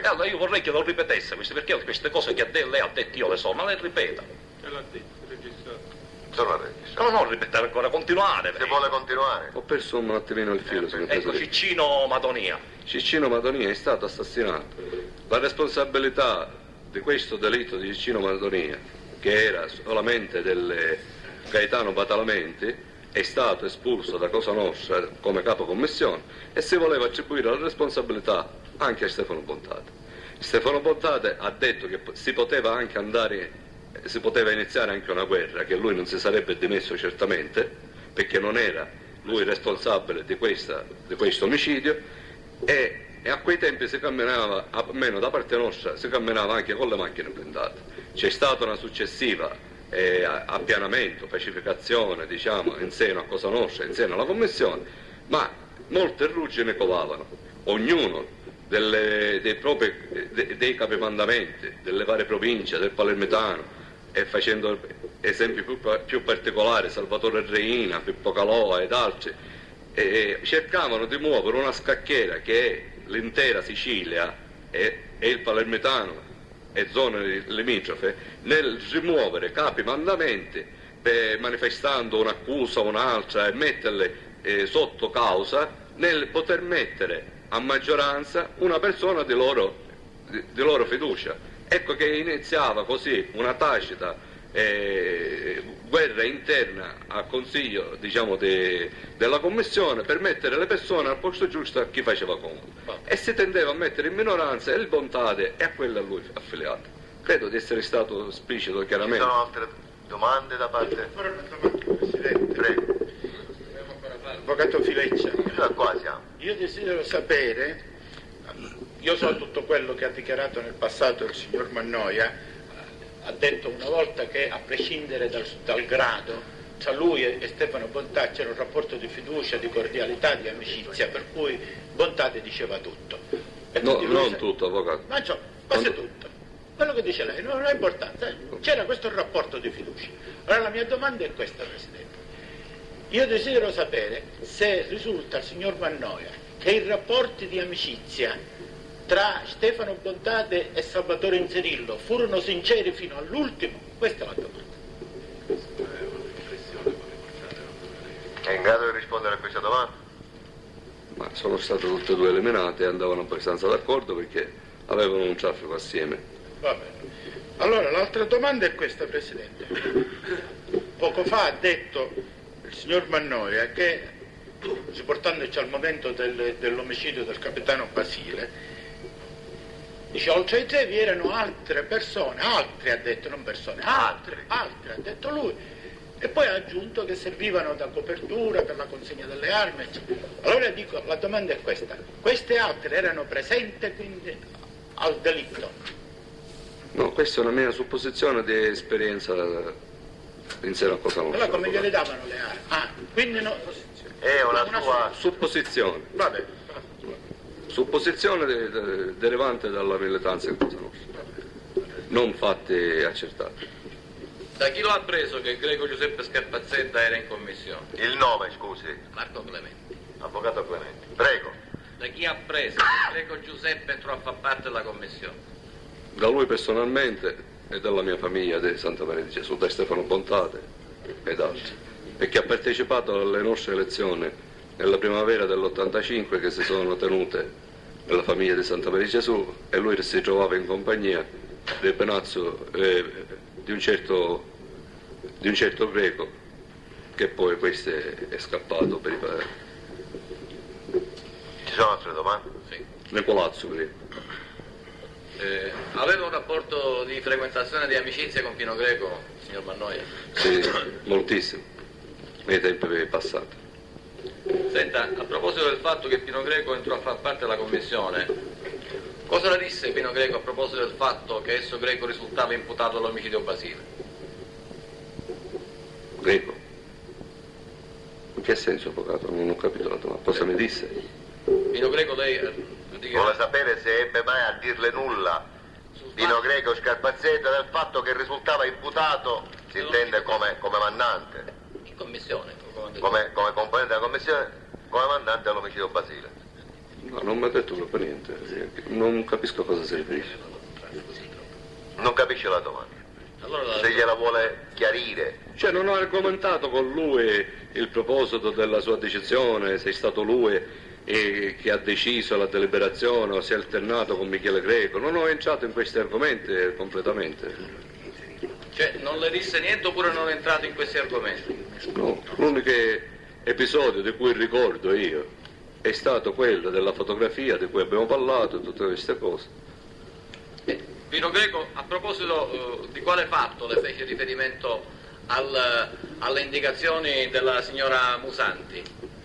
allora io vorrei che lo ripetesse, questo, perché queste cose che lei ha detto io le so, ma le ripeta. Ce l'ha detto, registrato. Sono registrato. No, no, ripetere ancora, continuare. Se vuole continuare. Ho perso un attimino il filo, signor Ecco, Presidente. Ciccino Madonia. Ciccino Madonia è stato assassinato. La responsabilità di questo delitto di Ciccino Madonia, che era solamente del Gaetano Badalamenti, è stato espulso da Cosa Nostra come capo commissione e si voleva attribuire la responsabilità anche a Stefano Bontate. Stefano Bontate ha detto che si poteva anche andare, si poteva iniziare anche una guerra, che lui non si sarebbe dimesso certamente, perché non era lui responsabile di, questa, di questo omicidio, e, e a quei tempi si camminava, almeno da parte nostra, si camminava anche con le macchine blindate. C'è stata una successiva eh, appianamento, pacificazione, diciamo, in seno a Cosa Nostra, in seno alla Commissione, ma molte ruggine covavano, ognuno delle, dei, propri, de, dei capimandamenti, delle varie province, del Palermitano, e facendo esempi più, più particolari, Salvatore Reina, Pippo Caloa ed altri, e cercavano di muovere una scacchiera che è l'intera Sicilia e, e il Palermitano e zone limitrofe, nel rimuovere capi mandamenti, eh, manifestando un'accusa o un'altra e metterle eh, sotto causa, nel poter mettere a maggioranza una persona di loro, di, di loro fiducia. Ecco che iniziava così una tacita eh, guerra interna al consiglio, diciamo, de, della commissione, per mettere le persone al posto giusto a chi faceva comodo, e si tendeva a mettere in minoranza il Bontate e a quello a lui affiliato. Credo di essere stato esplicito Ci chiaramente. sono altre domande da parte? Fare una domanda, Presidente. Prego. Avvocato Fileccia, Da qua siamo. io desidero sapere, io so tutto quello che ha dichiarato nel passato il signor Mannoia, ha detto una volta che a prescindere dal, dal grado, tra lui e, e Stefano Bontate c'era un rapporto di fiducia, di cordialità, di amicizia, per cui Bontate diceva tutto. E No, quindi lui non sa- tutto, avvocato. Ma insomma, quasi Quando- tutto. Quello che dice lei non ha importanza, c'era questo rapporto di fiducia. Allora la mia domanda è questa, Presidente. Io desidero sapere se risulta al signor Mannoia che i rapporti di amicizia tra Stefano Bontate e Salvatore Inzerillo furono sinceri fino all'ultimo. Questa è la domanda. È in grado di rispondere a questa domanda? Ma sono state tutte e due eliminate e andavano abbastanza d'accordo perché avevano un traffico assieme. Va bene. Allora l'altra domanda è questa, Presidente. Poco fa ha detto il signor Mannoia che, riportandoci al momento del, dell'omicidio del capitano Basile, dice oltre ai tre vi erano altre persone, altre ha detto, non persone, altre, altre ha detto lui, e poi ha aggiunto che servivano da copertura per la consegna delle armi, eccetera. Allora dico, la domanda è questa: queste altre erano presenti quindi al delitto? No, questa è una mia supposizione di esperienza in seno a Cosa Nostra. Allora come gliele davano le armi? Ah, quindi no. È una Una sua... Supposizione. Va bene. Supposizione de- de- derivante dalla militanza in Cosa Nostra. Non fatti accertati. Da chi lo ha preso che Greco Giuseppe Scarpazzetta era in commissione? Il nome, scusi. Marco Clementi. Avvocato Clementi. Prego. Da chi ha preso che Greco Giuseppe entrò a far parte della commissione? Da lui personalmente e dalla mia famiglia di Santa Maria di Gesù, da Stefano Bontate ed altri, e che ha partecipato alle nostre elezioni nella primavera dell'ottantacinque che si sono tenute nella famiglia di Santa Maria di Gesù, e lui si trovava in compagnia del Penazzo eh, di un certo di un certo Greco, che poi questo è, è scappato per i pa- Ci sono altre domande? Sì. nel palazzo Greco. Eh, aveva un rapporto di frequentazione e di amicizia con Pino Greco, signor Mannoia? Sì, moltissimo, nei tempi passati. Senta, a proposito del fatto che Pino Greco entrò a far parte della commissione, cosa le disse Pino Greco a proposito del fatto che esso Greco risultava imputato all'omicidio Basile? Greco? In che senso, avvocato? Non ho capito la domanda. Cosa mi disse? Pino Greco lei ha dichiarato Vuole sapere se ebbe mai a dirle nulla sul Pino fatto- Greco Scarpazzetta del fatto che risultava imputato, si intende come, come mandante, in commissione, come ho detto. come, come componente della commissione, come mandante all'omicidio Basile. No, non mi ha detto proprio niente. Non capisco a cosa si riferisce. Non capisce la domanda. Allora la... Se gliela vuole chiarire. Cioè non ho argomentato con lui il proposito della sua decisione, se è stato lui eh, che ha deciso la deliberazione o si è alternato con Michele Greco. Non ho entrato in questi argomenti eh, completamente. Cioè non le disse niente oppure non è entrato in questi argomenti? No, l'unico episodio di cui ricordo io è stato quello della fotografia di cui abbiamo parlato, tutte queste cose. Eh, Pino Greco, a proposito uh, di quale fatto le fece riferimento al, alle indicazioni della signora Musanti?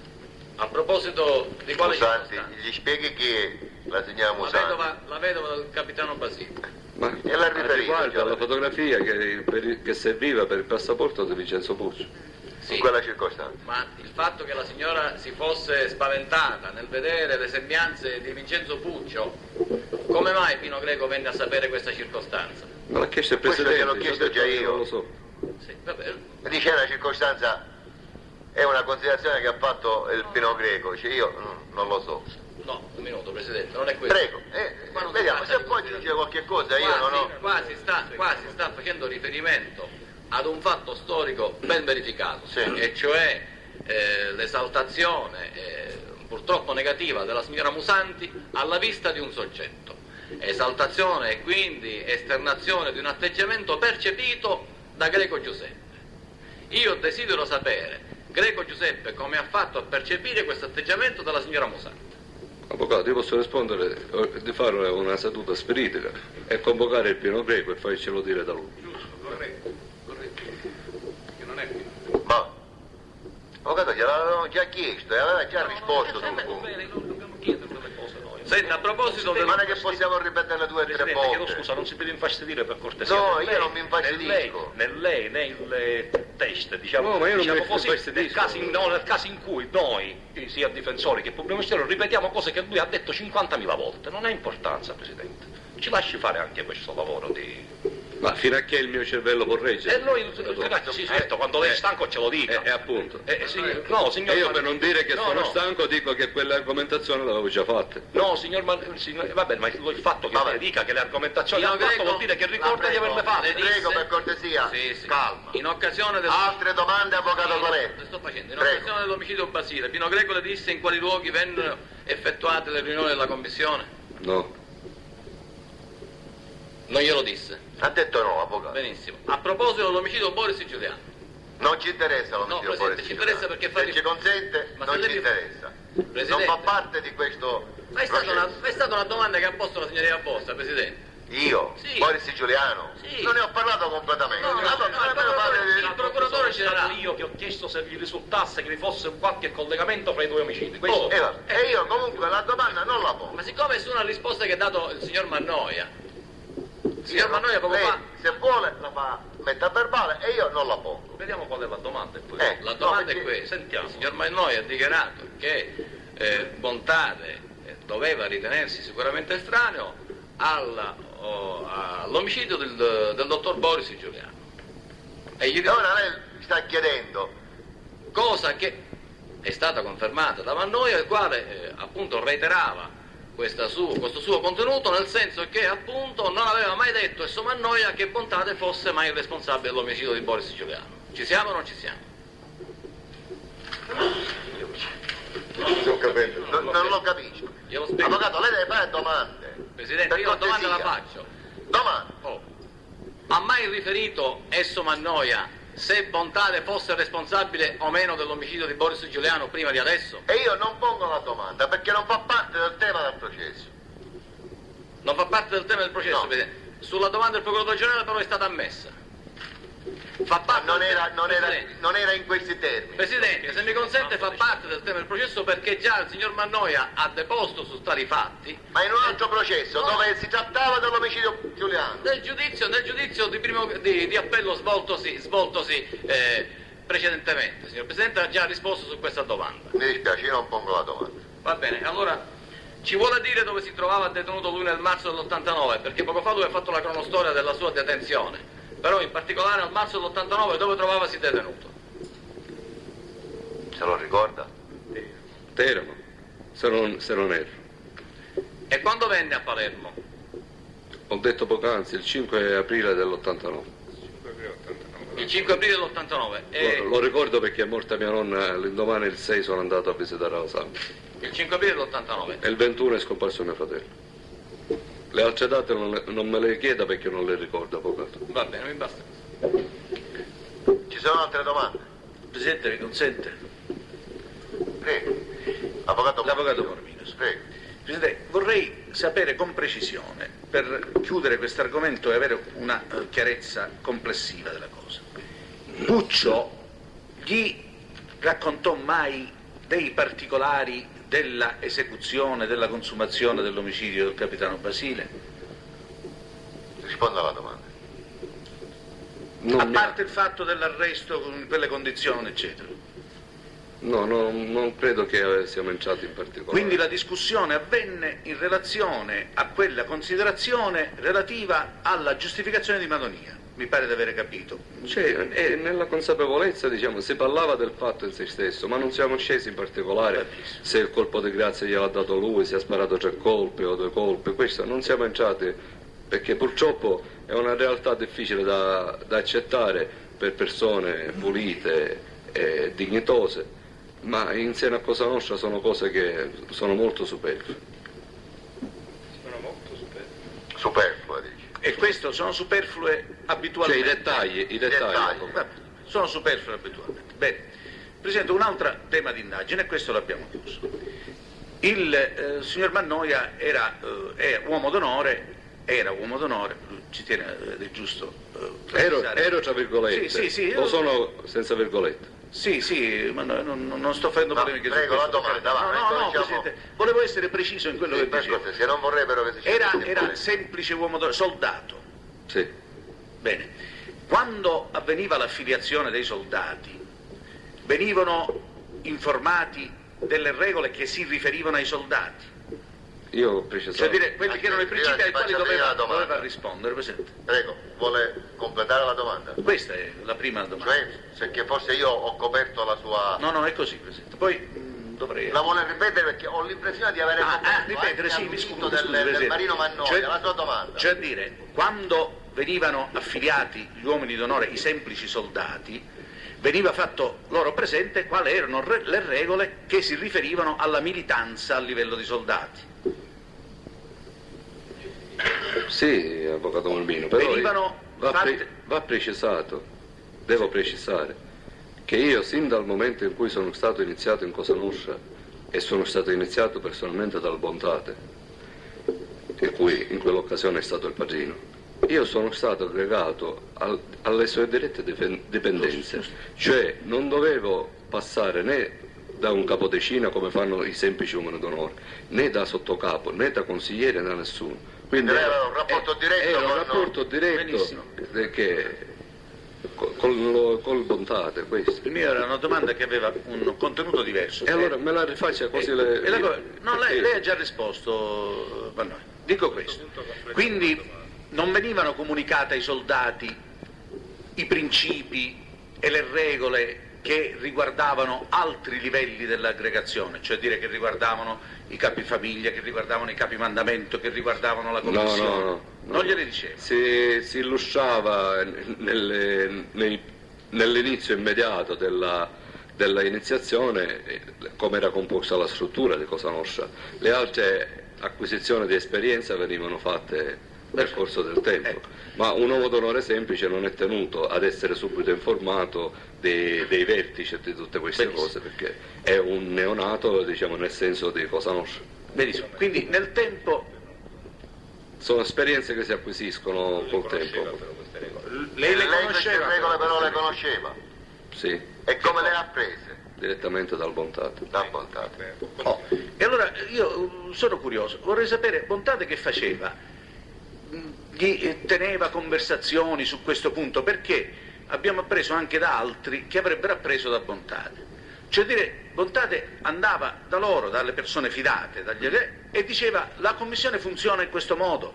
A proposito di quale Musanti, circostanza? gli spieghi chi è la signora La Musanti? vedova, la vedova del capitano Basile. Ma E l'ha riferito, riguardo già alla l'ha- fotografia che, per- che serviva per il passaporto di Vincenzo Puccio. Sì, In quella circostanza. ma il fatto che la signora si fosse spaventata nel vedere le sembianze di Vincenzo Puccio, come mai Pino Greco venne a sapere questa circostanza? Me l'ha chiesto il Questo Presidente. gliel'ho chiesto io ho detto già che io. Non lo so. Sì, vabbè, Dice è una circostanza, è una considerazione che ha fatto il Pino Greco, dice io mm, non lo so. no, un minuto Presidente, non è questo. Prego, eh, Qua non si vediamo, tratta se di poi considerazione. dice qualche cosa io Qua non si- ho... Qua si sta, qua si sta facendo riferimento ad un fatto storico ben verificato, Sì. e cioè eh, l'esaltazione eh, purtroppo negativa della signora Musanti alla vista di un soggetto. Esaltazione e quindi esternazione di un atteggiamento percepito da Greco Giuseppe. Io desidero sapere, Greco Giuseppe, come ha fatto a percepire questo atteggiamento dalla signora Musanti. Avvocato, io posso rispondere eh, di fare una seduta spiritica e convocare il Pino Greco e farcelo dire da lui. Giusto, corretto, corretto. Che non è Ma, avvocato, gliel'avevamo già chiesto e aveva già risposto sul Va punto. bene, non dobbiamo chiedere delle cose noi. Senta, a proposito del... Ma non è che possiamo ripeterle due o tre Presidente, chiedo volte. scusa, non si deve infastidire per cortesia. No, Né io lei, non mi infastidisco. Né lei, né lei, né il test, diciamo, No, ma io non diciamo mi così, infastidisco. nel caso, in, no, nel caso in cui noi, sia difensori che pubblico ministero, ripetiamo cose che lui ha detto cinquantamila volte, non ha importanza, Presidente. Ci lasci fare anche questo lavoro di... Ma fino a che il mio cervello può reggere? E noi, ragazzi, sì, certo, quando lei è stanco ce lo dica. E appunto. Eh, eh, signor- no, signor E io Man- per non dire che no, sono no. stanco dico che quelle argomentazioni le avevo già fatte. No, signor, Man- signor va bene, ma il fatto che Vabbè. lei dica che le argomentazioni Io ha fatto Greco, vuol dire che la ricorda di prego, averle le fatte. disse- Prego, per cortesia, Sì, sì. calma. In occasione del... Altre domande, avvocato Sì, Coretti? le sto facendo. In Prego. occasione dell'omicidio Basile, Pino Greco le disse in quali luoghi vennero effettuate le riunioni della commissione? No. Non glielo disse. Ha detto no, avvocato. Benissimo. A proposito dell'omicidio Boris Giuliano. Non ci interessa No, l'omicidio Presidente, Boris ci interessa Giuliano. perché fa Se di- ci consente, Ma non se lei ci mi- interessa. Presidente. Non fa parte di questo Ma è stata, una, processo. è stata una domanda che ha posto la signoria Bossa, Presidente. Io, Sì. Boris Giuliano, Sì. non ne ho parlato completamente. No, no, Allora, no, non il è vero fare- procuratore- il procuratore Sono ce l'ha. stato io che ho chiesto se gli risultasse che vi fosse qualche collegamento fra i due omicidi. Questo... Oh, E, vabbè. E io comunque la domanda non la pongo. Ma siccome è su una risposta che ha dato il signor Mannoia, il signor Mannoia poco Lei, fa... se vuole, la fa mette a verbale e io non la pongo. Vediamo qual è la domanda. e poi- Eh. La No, domanda perché- è questa. Sentiamo. Il signor Mannoia ha dichiarato che eh, Bontade eh, doveva ritenersi sicuramente estraneo alla- o- all'omicidio del, del dottor Boris Giuliano. E gli E ora lei sta chiedendo, cosa che è stata confermata da Mannoia, il quale eh, appunto reiterava questa su- questo suo contenuto, nel senso che appunto non aveva mai detto esso Mannoia che Bontade fosse mai il responsabile dell'omicidio di Boris Giuliano. Ci siamo o non ci siamo? non, capendo, non, non lo capisco. Glielo spiego. Avvocato, lei deve fare domande. Presidente, Per io la domanda la cortesia. faccio. Domande. Oh. Ha mai riferito esso Mannoia se Bontade fosse responsabile o meno dell'omicidio di Boris Giuliano prima di adesso? E io non pongo la domanda perché non fa parte del tema del processo. Non fa parte del tema del processo, No. Presidente. Sulla domanda del procuratore generale però è stata ammessa. Fa Ma parte non del era, tema- non, era, Presidente. non era in questi termini. Presidente, se mi consente fa parte del tema del processo perché già il signor Mannoia ha deposto su tali fatti Ma in un altro processo No. dove si trattava dell'omicidio Giuliano. nel giudizio, nel giudizio di, primo, di, di appello svoltosi, svoltosi eh, precedentemente. Signor Presidente ha già risposto su questa domanda. Mi dispiace, io non pongo la domanda. Va bene, allora ci vuole dire dove si trovava detenuto lui nel marzo dell'ottantanove, perché poco fa lui ha fatto la cronostoria della sua detenzione, però in particolare al marzo dell'ottantanove dove trovavasi detenuto. Se lo ricorda? Teramo, se non, se non erro. E quando venne a Palermo? Ho detto poc'anzi, il cinque aprile dell'ottantanove. Il cinque aprile dell'ottantanove. E... Lo, lo ricordo perché è morta mia nonna, l'indomani il sei sono andato a visitare la salma. Il cinque aprile dell'ottantanove. E il ventuno è scomparso mio fratello. Le altre date non, le, non me le chieda perché non le ricordo, avvocato. Va bene, mi basta. Ci sono altre domande? Presidente, mi consente? Prego. Avvocato L'avvocato Mormino. Mormino. Prego. Presidente, vorrei sapere con precisione, per chiudere questo argomento e avere una eh, chiarezza complessiva della cosa. Puccio gli raccontò mai dei particolari della esecuzione, della consumazione dell'omicidio del capitano Basile? Risponda alla domanda. Non A mi parte ha- il fatto dell'arresto in quelle condizioni, eccetera. No, no, non credo che siamo entrati in particolare. Quindi la discussione avvenne in relazione a quella considerazione relativa alla giustificazione di Madonia. Mi pare di avere capito. Cioè, e nella consapevolezza, diciamo, si parlava del fatto in se stesso, ma non siamo scesi in particolare Capisco. se il colpo di grazia gliel'ha dato lui, se ha sparato tre colpi o due colpi, questo non siamo entrati perché purtroppo è una realtà difficile da, da accettare per persone pulite e dignitose, ma insieme a Cosa Nostra sono cose che sono molto superflue. Sono molto superflue. Superflua, dice. E questo sono superflue Cioè abitualmente. i dettagli, i dettagli. dettagli. Vabbè, sono superflue abitualmente. Bene. Presidente, un altro tema di indagine, e questo l'abbiamo chiuso. Il eh, signor Mannoia era, eh, è uomo d'onore, era uomo d'onore, ci tiene ed è giusto eh, Ero, precisare. ero tra virgolette, Sì, sì, sì, o io- sono senza virgolette. Sì, sì, ma no, non, non sto facendo No, polemiche su prego, questo. la domanda, no, va, no, no, cominciamo. Presidente, volevo essere preciso in quello Sì, che per dicevo. cortesia, non vorrebbero che si Era, scendesse in era polemica. semplice uomo d'onore, soldato. Sì. Bene, quando avveniva l'affiliazione dei soldati, venivano informati delle regole che si riferivano ai soldati, Io ho precisato. cioè dire quelli che erano i Anche, principi ai prima quali faccia doveva, prima la domanda. doveva rispondere, Presidente. Prego, vuole completare la domanda? Questa è la prima domanda. Cioè, se che forse io ho coperto la sua... No, no, è così, Presidente. Poi mh, dovrei... La vuole ripetere perché ho l'impressione di avere Ah, coperto ah, ripetere, anche sì, al mi mito scuso, mi del, scusi, del Presidente. Marino Mannoia, Cioè- la sua domanda. Cioè a dire, quando venivano affiliati gli uomini d'onore, i semplici soldati, veniva fatto loro presente quali erano re- le regole che si riferivano alla militanza a livello di soldati. Sì, avvocato Molbino, però Venivano va, pre- fatte- va precisato, devo precisare, che io sin dal momento in cui sono stato iniziato in Cosa Nostra e sono stato iniziato personalmente dal Bontate, di cui in quell'occasione è stato il padrino, io sono stato aggregato al- alle sue dirette dipen- dipendenze, cioè non dovevo passare né da un capodecina come fanno i semplici uomini d'onore, né da sottocapo, né da consigliere, né da nessuno. Quindi Era un rapporto diretto era un con- rapporto diretto Benissimo. eh, che col, col, col Bontate, questo. Il mio era una domanda che aveva un contenuto diverso. E allora me la rifaccia così Eh, le... e la co- no, lei, perché- lei ha già risposto, Vannoia. Dico questo. Quindi non venivano comunicate ai soldati i principi e le regole che riguardavano altri livelli dell'aggregazione, cioè dire che riguardavano i capi famiglia, che riguardavano i capi mandamento, che riguardavano la No, commissione. no, no, no. Non gliele dicevo. Si, si illustrava nelle- nei- nell'inizio immediato della, della iniziazione eh, come era composta la struttura di Cosa Nostra. Le altre acquisizioni di esperienza venivano fatte nel corso del tempo, Ecco. ma un uomo d'onore semplice non è tenuto ad essere subito informato dei, dei vertici di tutte queste Benissimo. cose, perché è un neonato, diciamo, nel senso di Cosa Nostra. Benissimo. Quindi nel tempo Sono esperienze che si acquisiscono col tempo. lei le Lei queste conosceva. regole però le conosceva. Sì, E come le ha prese? direttamente dal Bontate. Da Bontate. Oh, e allora io uh, sono curioso, vorrei sapere, Bontate che faceva? Mh, Gli eh, teneva conversazioni su questo punto, perché abbiamo appreso anche da altri che avrebbero appreso da Bontate. Cioè dire, Bontate andava da loro, dalle persone fidate, dagli, e diceva la commissione funziona in questo modo.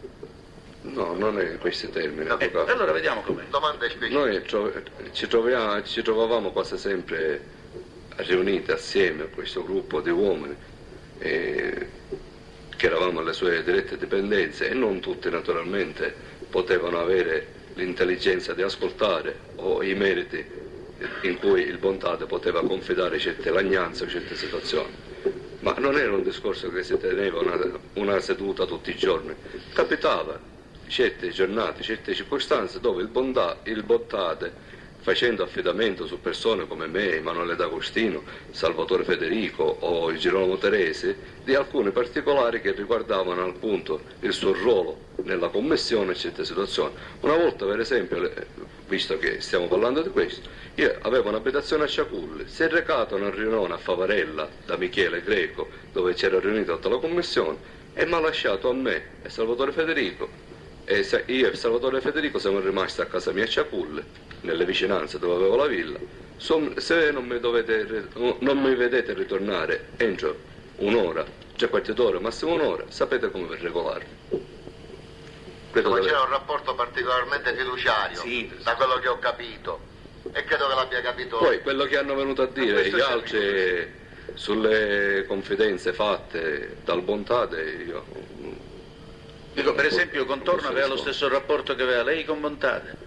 No, non è in questi termini, No, Eh, avvocato. allora vediamo com'è. Domande specifiche. Noi tro- ci, troviamo- ci trovavamo quasi sempre riuniti assieme a questo gruppo di uomini e che eravamo alle sue dirette dipendenze, e non tutti naturalmente potevano avere l'intelligenza di ascoltare o i meriti in cui il Bontate poteva confidare certe lagnanze o certe situazioni. Ma non era un discorso che si teneva una, una seduta tutti i giorni, capitava certe giornate, certe circostanze dove il, Bonda, il Bontate, facendo affidamento su persone come me, Emanuele D'Agostino, Salvatore Federico o il Girolamo Teresi, di alcuni particolari che riguardavano appunto il suo ruolo nella commissione e certe situazioni. Una volta, per esempio, visto che stiamo parlando di questo, io avevo un'abitazione a Ciaculli, si è recato una riunione a Favarella da Michele Greco, dove c'era riunita tutta la commissione, e mi ha lasciato a me e Salvatore Federico, e io e Salvatore Federico siamo rimasti a casa mia a Ciaculli, nelle vicinanze dove avevo la villa. Se non mi, dovete, non mi vedete ritornare entro un'ora, tre quarti d'ora, massimo un'ora, sapete come per regolarvi. Ma c'era un rapporto particolarmente fiduciario, sì, da quello che ho capito, e credo che l'abbia capito. Poi quello che hanno venuto a dire gli altri sulle confidenze fatte dal Bontate, io... Dico, per esempio, Contorno aveva lo stesso rapporto che aveva lei con Bontate?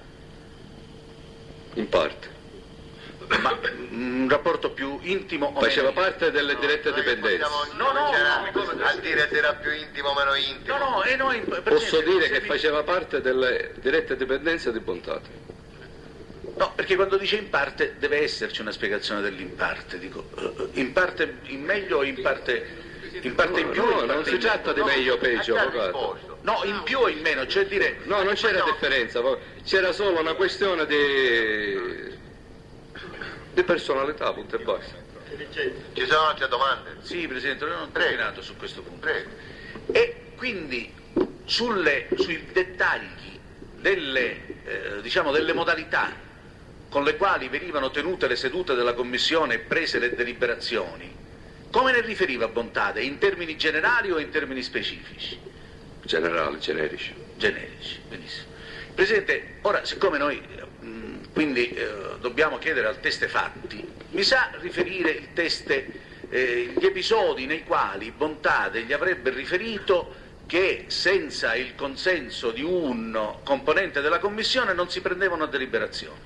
In parte. Ma un rapporto più intimo o faceva meno parte delle no, dirette dipendenze. No, no, no, al dire se era più intimo o meno intimo. No, no, e noi, per posso esempio, dire che faceva parte delle dirette dipendenze di Bontate. No, perché quando dice in parte deve esserci una spiegazione dell'in parte, dico, in parte in meglio o in parte in parte in più? No, in non parte si in tratta di meno. meglio o peggio, No, avvocato. No, in più o in meno, cioè dire... No, non c'era differenza, c'era solo una questione di, di personalità, punto e basta. Ci sono altre domande? Sì, Presidente, non ho Prego. terminato su questo punto. Prego. E quindi sulle, sui dettagli delle, eh, diciamo, delle modalità con le quali venivano tenute le sedute della Commissione e prese le deliberazioni, come ne riferiva Bontate? In termini generali o in termini specifici? Generali, generici. Generici, benissimo. Presidente, ora siccome noi mh, quindi eh, dobbiamo chiedere al teste fatti, mi sa riferire il teste, eh, gli episodi nei quali Bontate gli avrebbe riferito che senza il consenso di un componente della Commissione non si prendeva una deliberazione?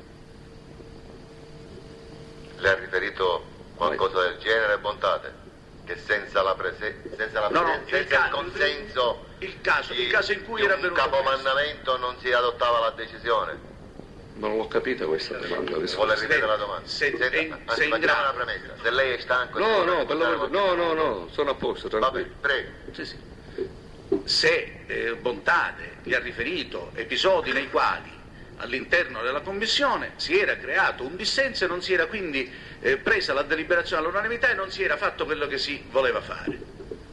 Le ha riferito qualcosa del genere, Bontate? Che senza la presenza, senza, la No, no, presenza, il senza ca- il consenso il caso, di, il caso in cui di era un venuto capomandamento non si adottava la decisione? Ma non l'ho capita questa domanda. Vuole ripetere la domanda? Se- Senta, è in- anzi, se in facciamo grado- una premessa. Se lei è stanco... No, si può no, per raccontare la- qualche no, cosa. no, no, sono a posto, Va tranquillo. bene, prego. Sì, sì. Se eh, Bontate gli ha riferito episodi nei quali all'interno della Commissione si era creato un dissenso e non si era quindi eh, presa la deliberazione all'unanimità e non si era fatto quello che si voleva fare.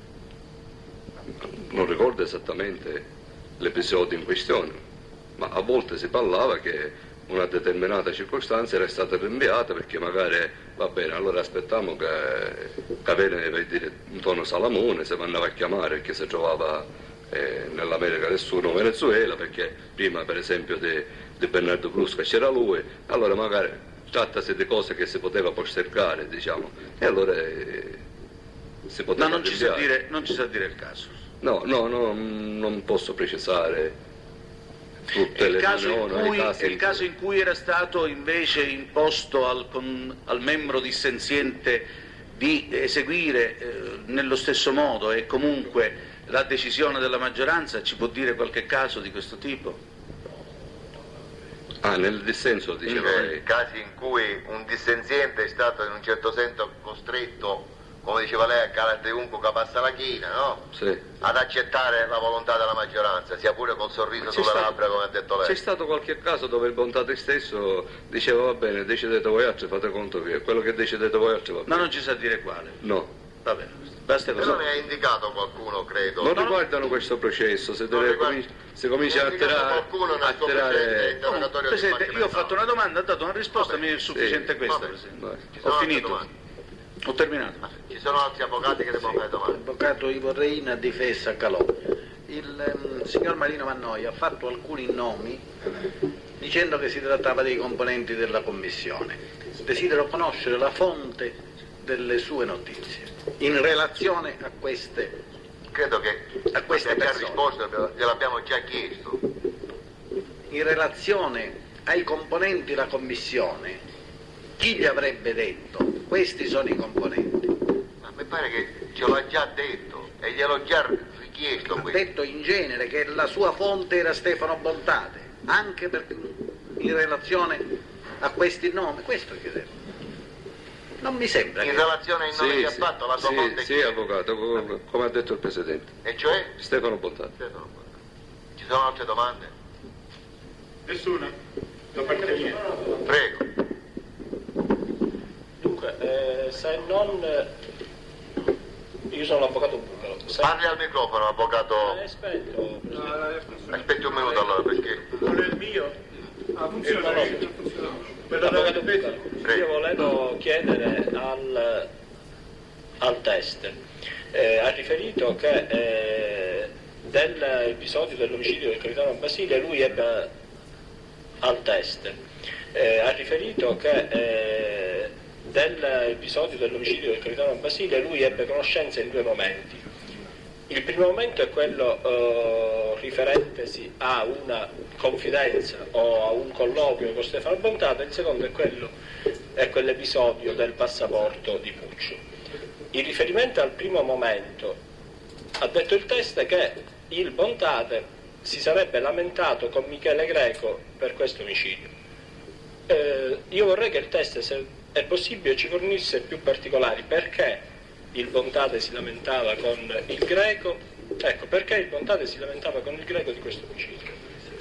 Non ricordo esattamente l'episodio in questione, ma a volte si parlava che una determinata circostanza era stata rinviata perché magari, va bene, allora aspettiamo che, che avere, per dire, un tono Salamone si mandava a chiamare perché si trovava eh, nell'America del Sud o Venezuela, perché prima per esempio di, di Bernardo Brusca c'era lui, allora magari trattasi di cose che si poteva postergare, diciamo, e allora eh, si poteva Ma non ci, sa rinviare. dire, non ci sa dire il caso. No, no, no, non posso precisare tutte È il, le caso in riunioni, cui, i casi è il in caso cui- in cui era stato invece imposto al, con- al membro dissenziente di eseguire eh, nello stesso modo e comunque la decisione della maggioranza, ci può dire qualche caso di questo tipo? Ah, nel dissenso diceva Cioè, lei. casi in cui un dissenziente è stato in un certo senso costretto, come diceva lei, a carattere unco che passa la china, no? Sì. Ad accettare la volontà della maggioranza, sia pure col sorriso C'è sulle stato- labbra, come ha detto C'è lei. stato qualche caso dove il Bontate stesso diceva va bene, decidete voi altri, fate conto che quello che decidete voi altri va Ma bene. non ci sa dire quale. No, Va bene, basta Però così. ne ha indicato qualcuno, credo. non riguardano questo processo, se, Non deve riguarda- cominci- se comincia ne a ha indicato attirare, qualcuno nel suo attirare- precedente interrogatorio Presidente, io ho dibattimentato. fatto una domanda, ha dato una risposta, Vabbè, mi è sufficiente sì, questa, vabbè. Presidente. Vai. Ci sono Ho altre finito. domande? Ho terminato. Ci sono altri avvocati che devono fare domande? Avvocato Ivo Reina, difesa Calò. Il ehm, signor Marino Mannoia ha fatto alcuni nomi dicendo che si trattava dei componenti della Commissione. Desidero conoscere la fonte delle sue notizie in relazione a queste credo che a queste ha già persone. risposto, gliel'abbiamo già chiesto. In relazione ai componenti della commissione, chi gli avrebbe detto questi sono i componenti? Ma mi pare che ce l'ha già detto e gliel'ho già richiesto Ha questo. detto in genere che la sua fonte era Stefano Bontate, anche per, in relazione a questi nomi, questo chiedevo. Non mi sembra In che... relazione ai nomi Sì, che ha sì, fatto la sua sì, fonte sì, chi è? avvocato, come, come ha detto il Presidente. E cioè? Stefano Bontate. Stefano Bontate. Ci sono altre domande? Nessuna? Da parte mia. Prego. Dunque, eh, se non... Io sono l'avvocato Bulgaro. Se... Parli al microfono, avvocato. Eh, aspetto. Aspetti un minuto allora perché. Non è il mio? Ah, funziona. No, no. L'avvocato Bulgaro. Prego. Io volevo chiedere al, al test. Eh, ha riferito che eh, dell'episodio dell'omicidio del capitano Basile lui ebbe al test. Eh, ha riferito che eh, dell'episodio dell'omicidio del capitano Basile lui ebbe conoscenza in due momenti. Il primo momento è quello eh, riferentesi a una confidenza o a un colloquio con Stefano Bontate, il secondo è quello è quell'episodio del passaporto di Puccio. In riferimento al primo momento ha detto il test che il Bontate si sarebbe lamentato con Michele Greco per questo omicidio. Eh, io vorrei che il test, se è possibile, ci fornisse più particolari. Perché il Bontate si lamentava con il Greco? Ecco, perché il Bontate si lamentava con il Greco di questo omicidio?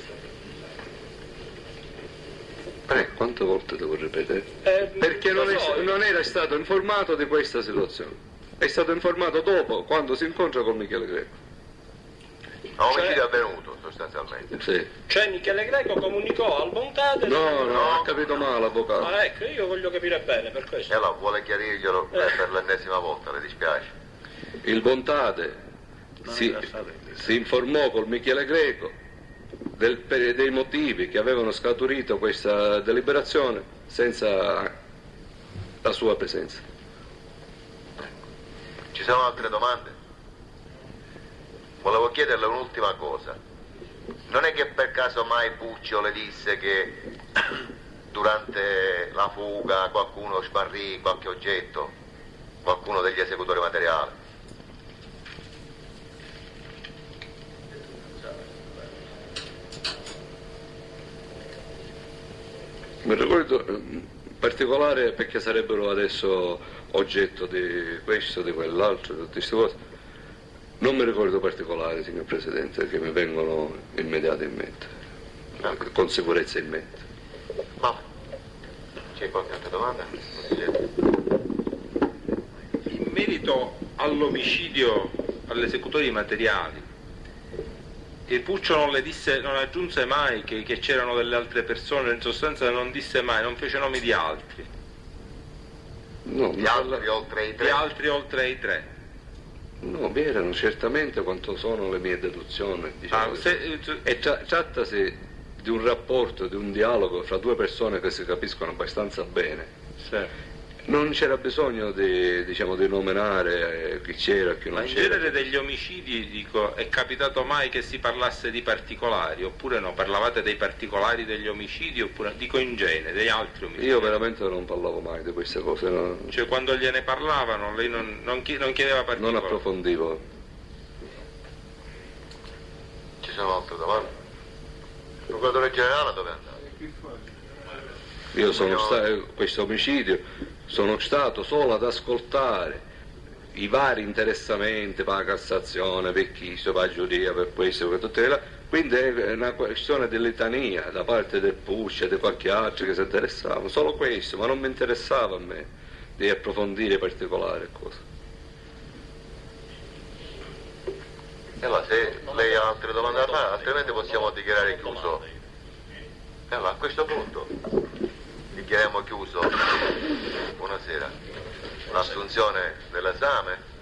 Prego, quante volte devo ripetere? Eh, Perché non, lo è- so, non era stato informato di questa situazione. È stato informato dopo, quando si incontra con Michele Greco. Un omicidio Cioè- avvenuto sostanzialmente. Sì. Cioè Michele Greco comunicò al Bontate... No, no, No. ha capito male, avvocato. Ah, ecco, io voglio capire bene per E questo. allora vuole chiarirglielo per, per l'ennesima volta, le dispiace. Il Bontate Non si, era stato il- si informò col Michele Greco del- per- dei motivi che avevano scaturito questa deliberazione senza la sua presenza. Ci sono altre domande? Volevo chiederle un'ultima cosa. Non è che per caso mai Puccio le disse che durante la fuga qualcuno sbarrì qualche oggetto, qualcuno degli esecutori materiali? Mi ricordo eh, in particolare perché sarebbero adesso oggetto di questo, di quell'altro, di tutte queste cose. Non mi ricordo particolari, signor Presidente, che mi vengono immediate in mente, con sicurezza in mente. Ma c'è qualche altra domanda? In merito all'omicidio agli esecutori materiali, il Puccio non le disse, non aggiunse mai che, che c'erano delle altre persone, in sostanza non disse mai, non fece nomi di altri, No, Di mi altri parla- oltre i di tre? altri oltre ai tre. no, vi erano certamente quanto sono le mie deduzioni. Diciamo Ah, così. se- E tra- trattasi di un rapporto, di un dialogo fra due persone che si capiscono abbastanza bene. sì. Non c'era bisogno di, diciamo, di nominare eh, chi c'era e chi non Ma in c'era. genere degli omicidi, dico, è capitato mai che si parlasse di particolari, oppure no? Parlavate dei particolari degli omicidi, oppure, dico in genere, degli altri omicidi? Io veramente non parlavo mai di queste cose, no? Cioè quando gliene parlavano, lei non, non chi- non chiedeva Non particolari? approfondivo. Ci sono altre domande? Il procuratore generale dove è andato? Io sono stato, questo omicidio, sono stato solo ad ascoltare i vari interessamenti per la Cassazione, per questo, per la giuria, per questo, per tutte le... Quindi è una questione di litania da parte del Puccio e di qualche altro che si interessava, solo questo, ma non mi interessava a me di approfondire particolari cose. E allora se lei ha altre domande da fare, altrimenti possiamo dichiarare chiuso. E allora a questo punto dichiariamo chiuso, buonasera, l'assunzione dell'esame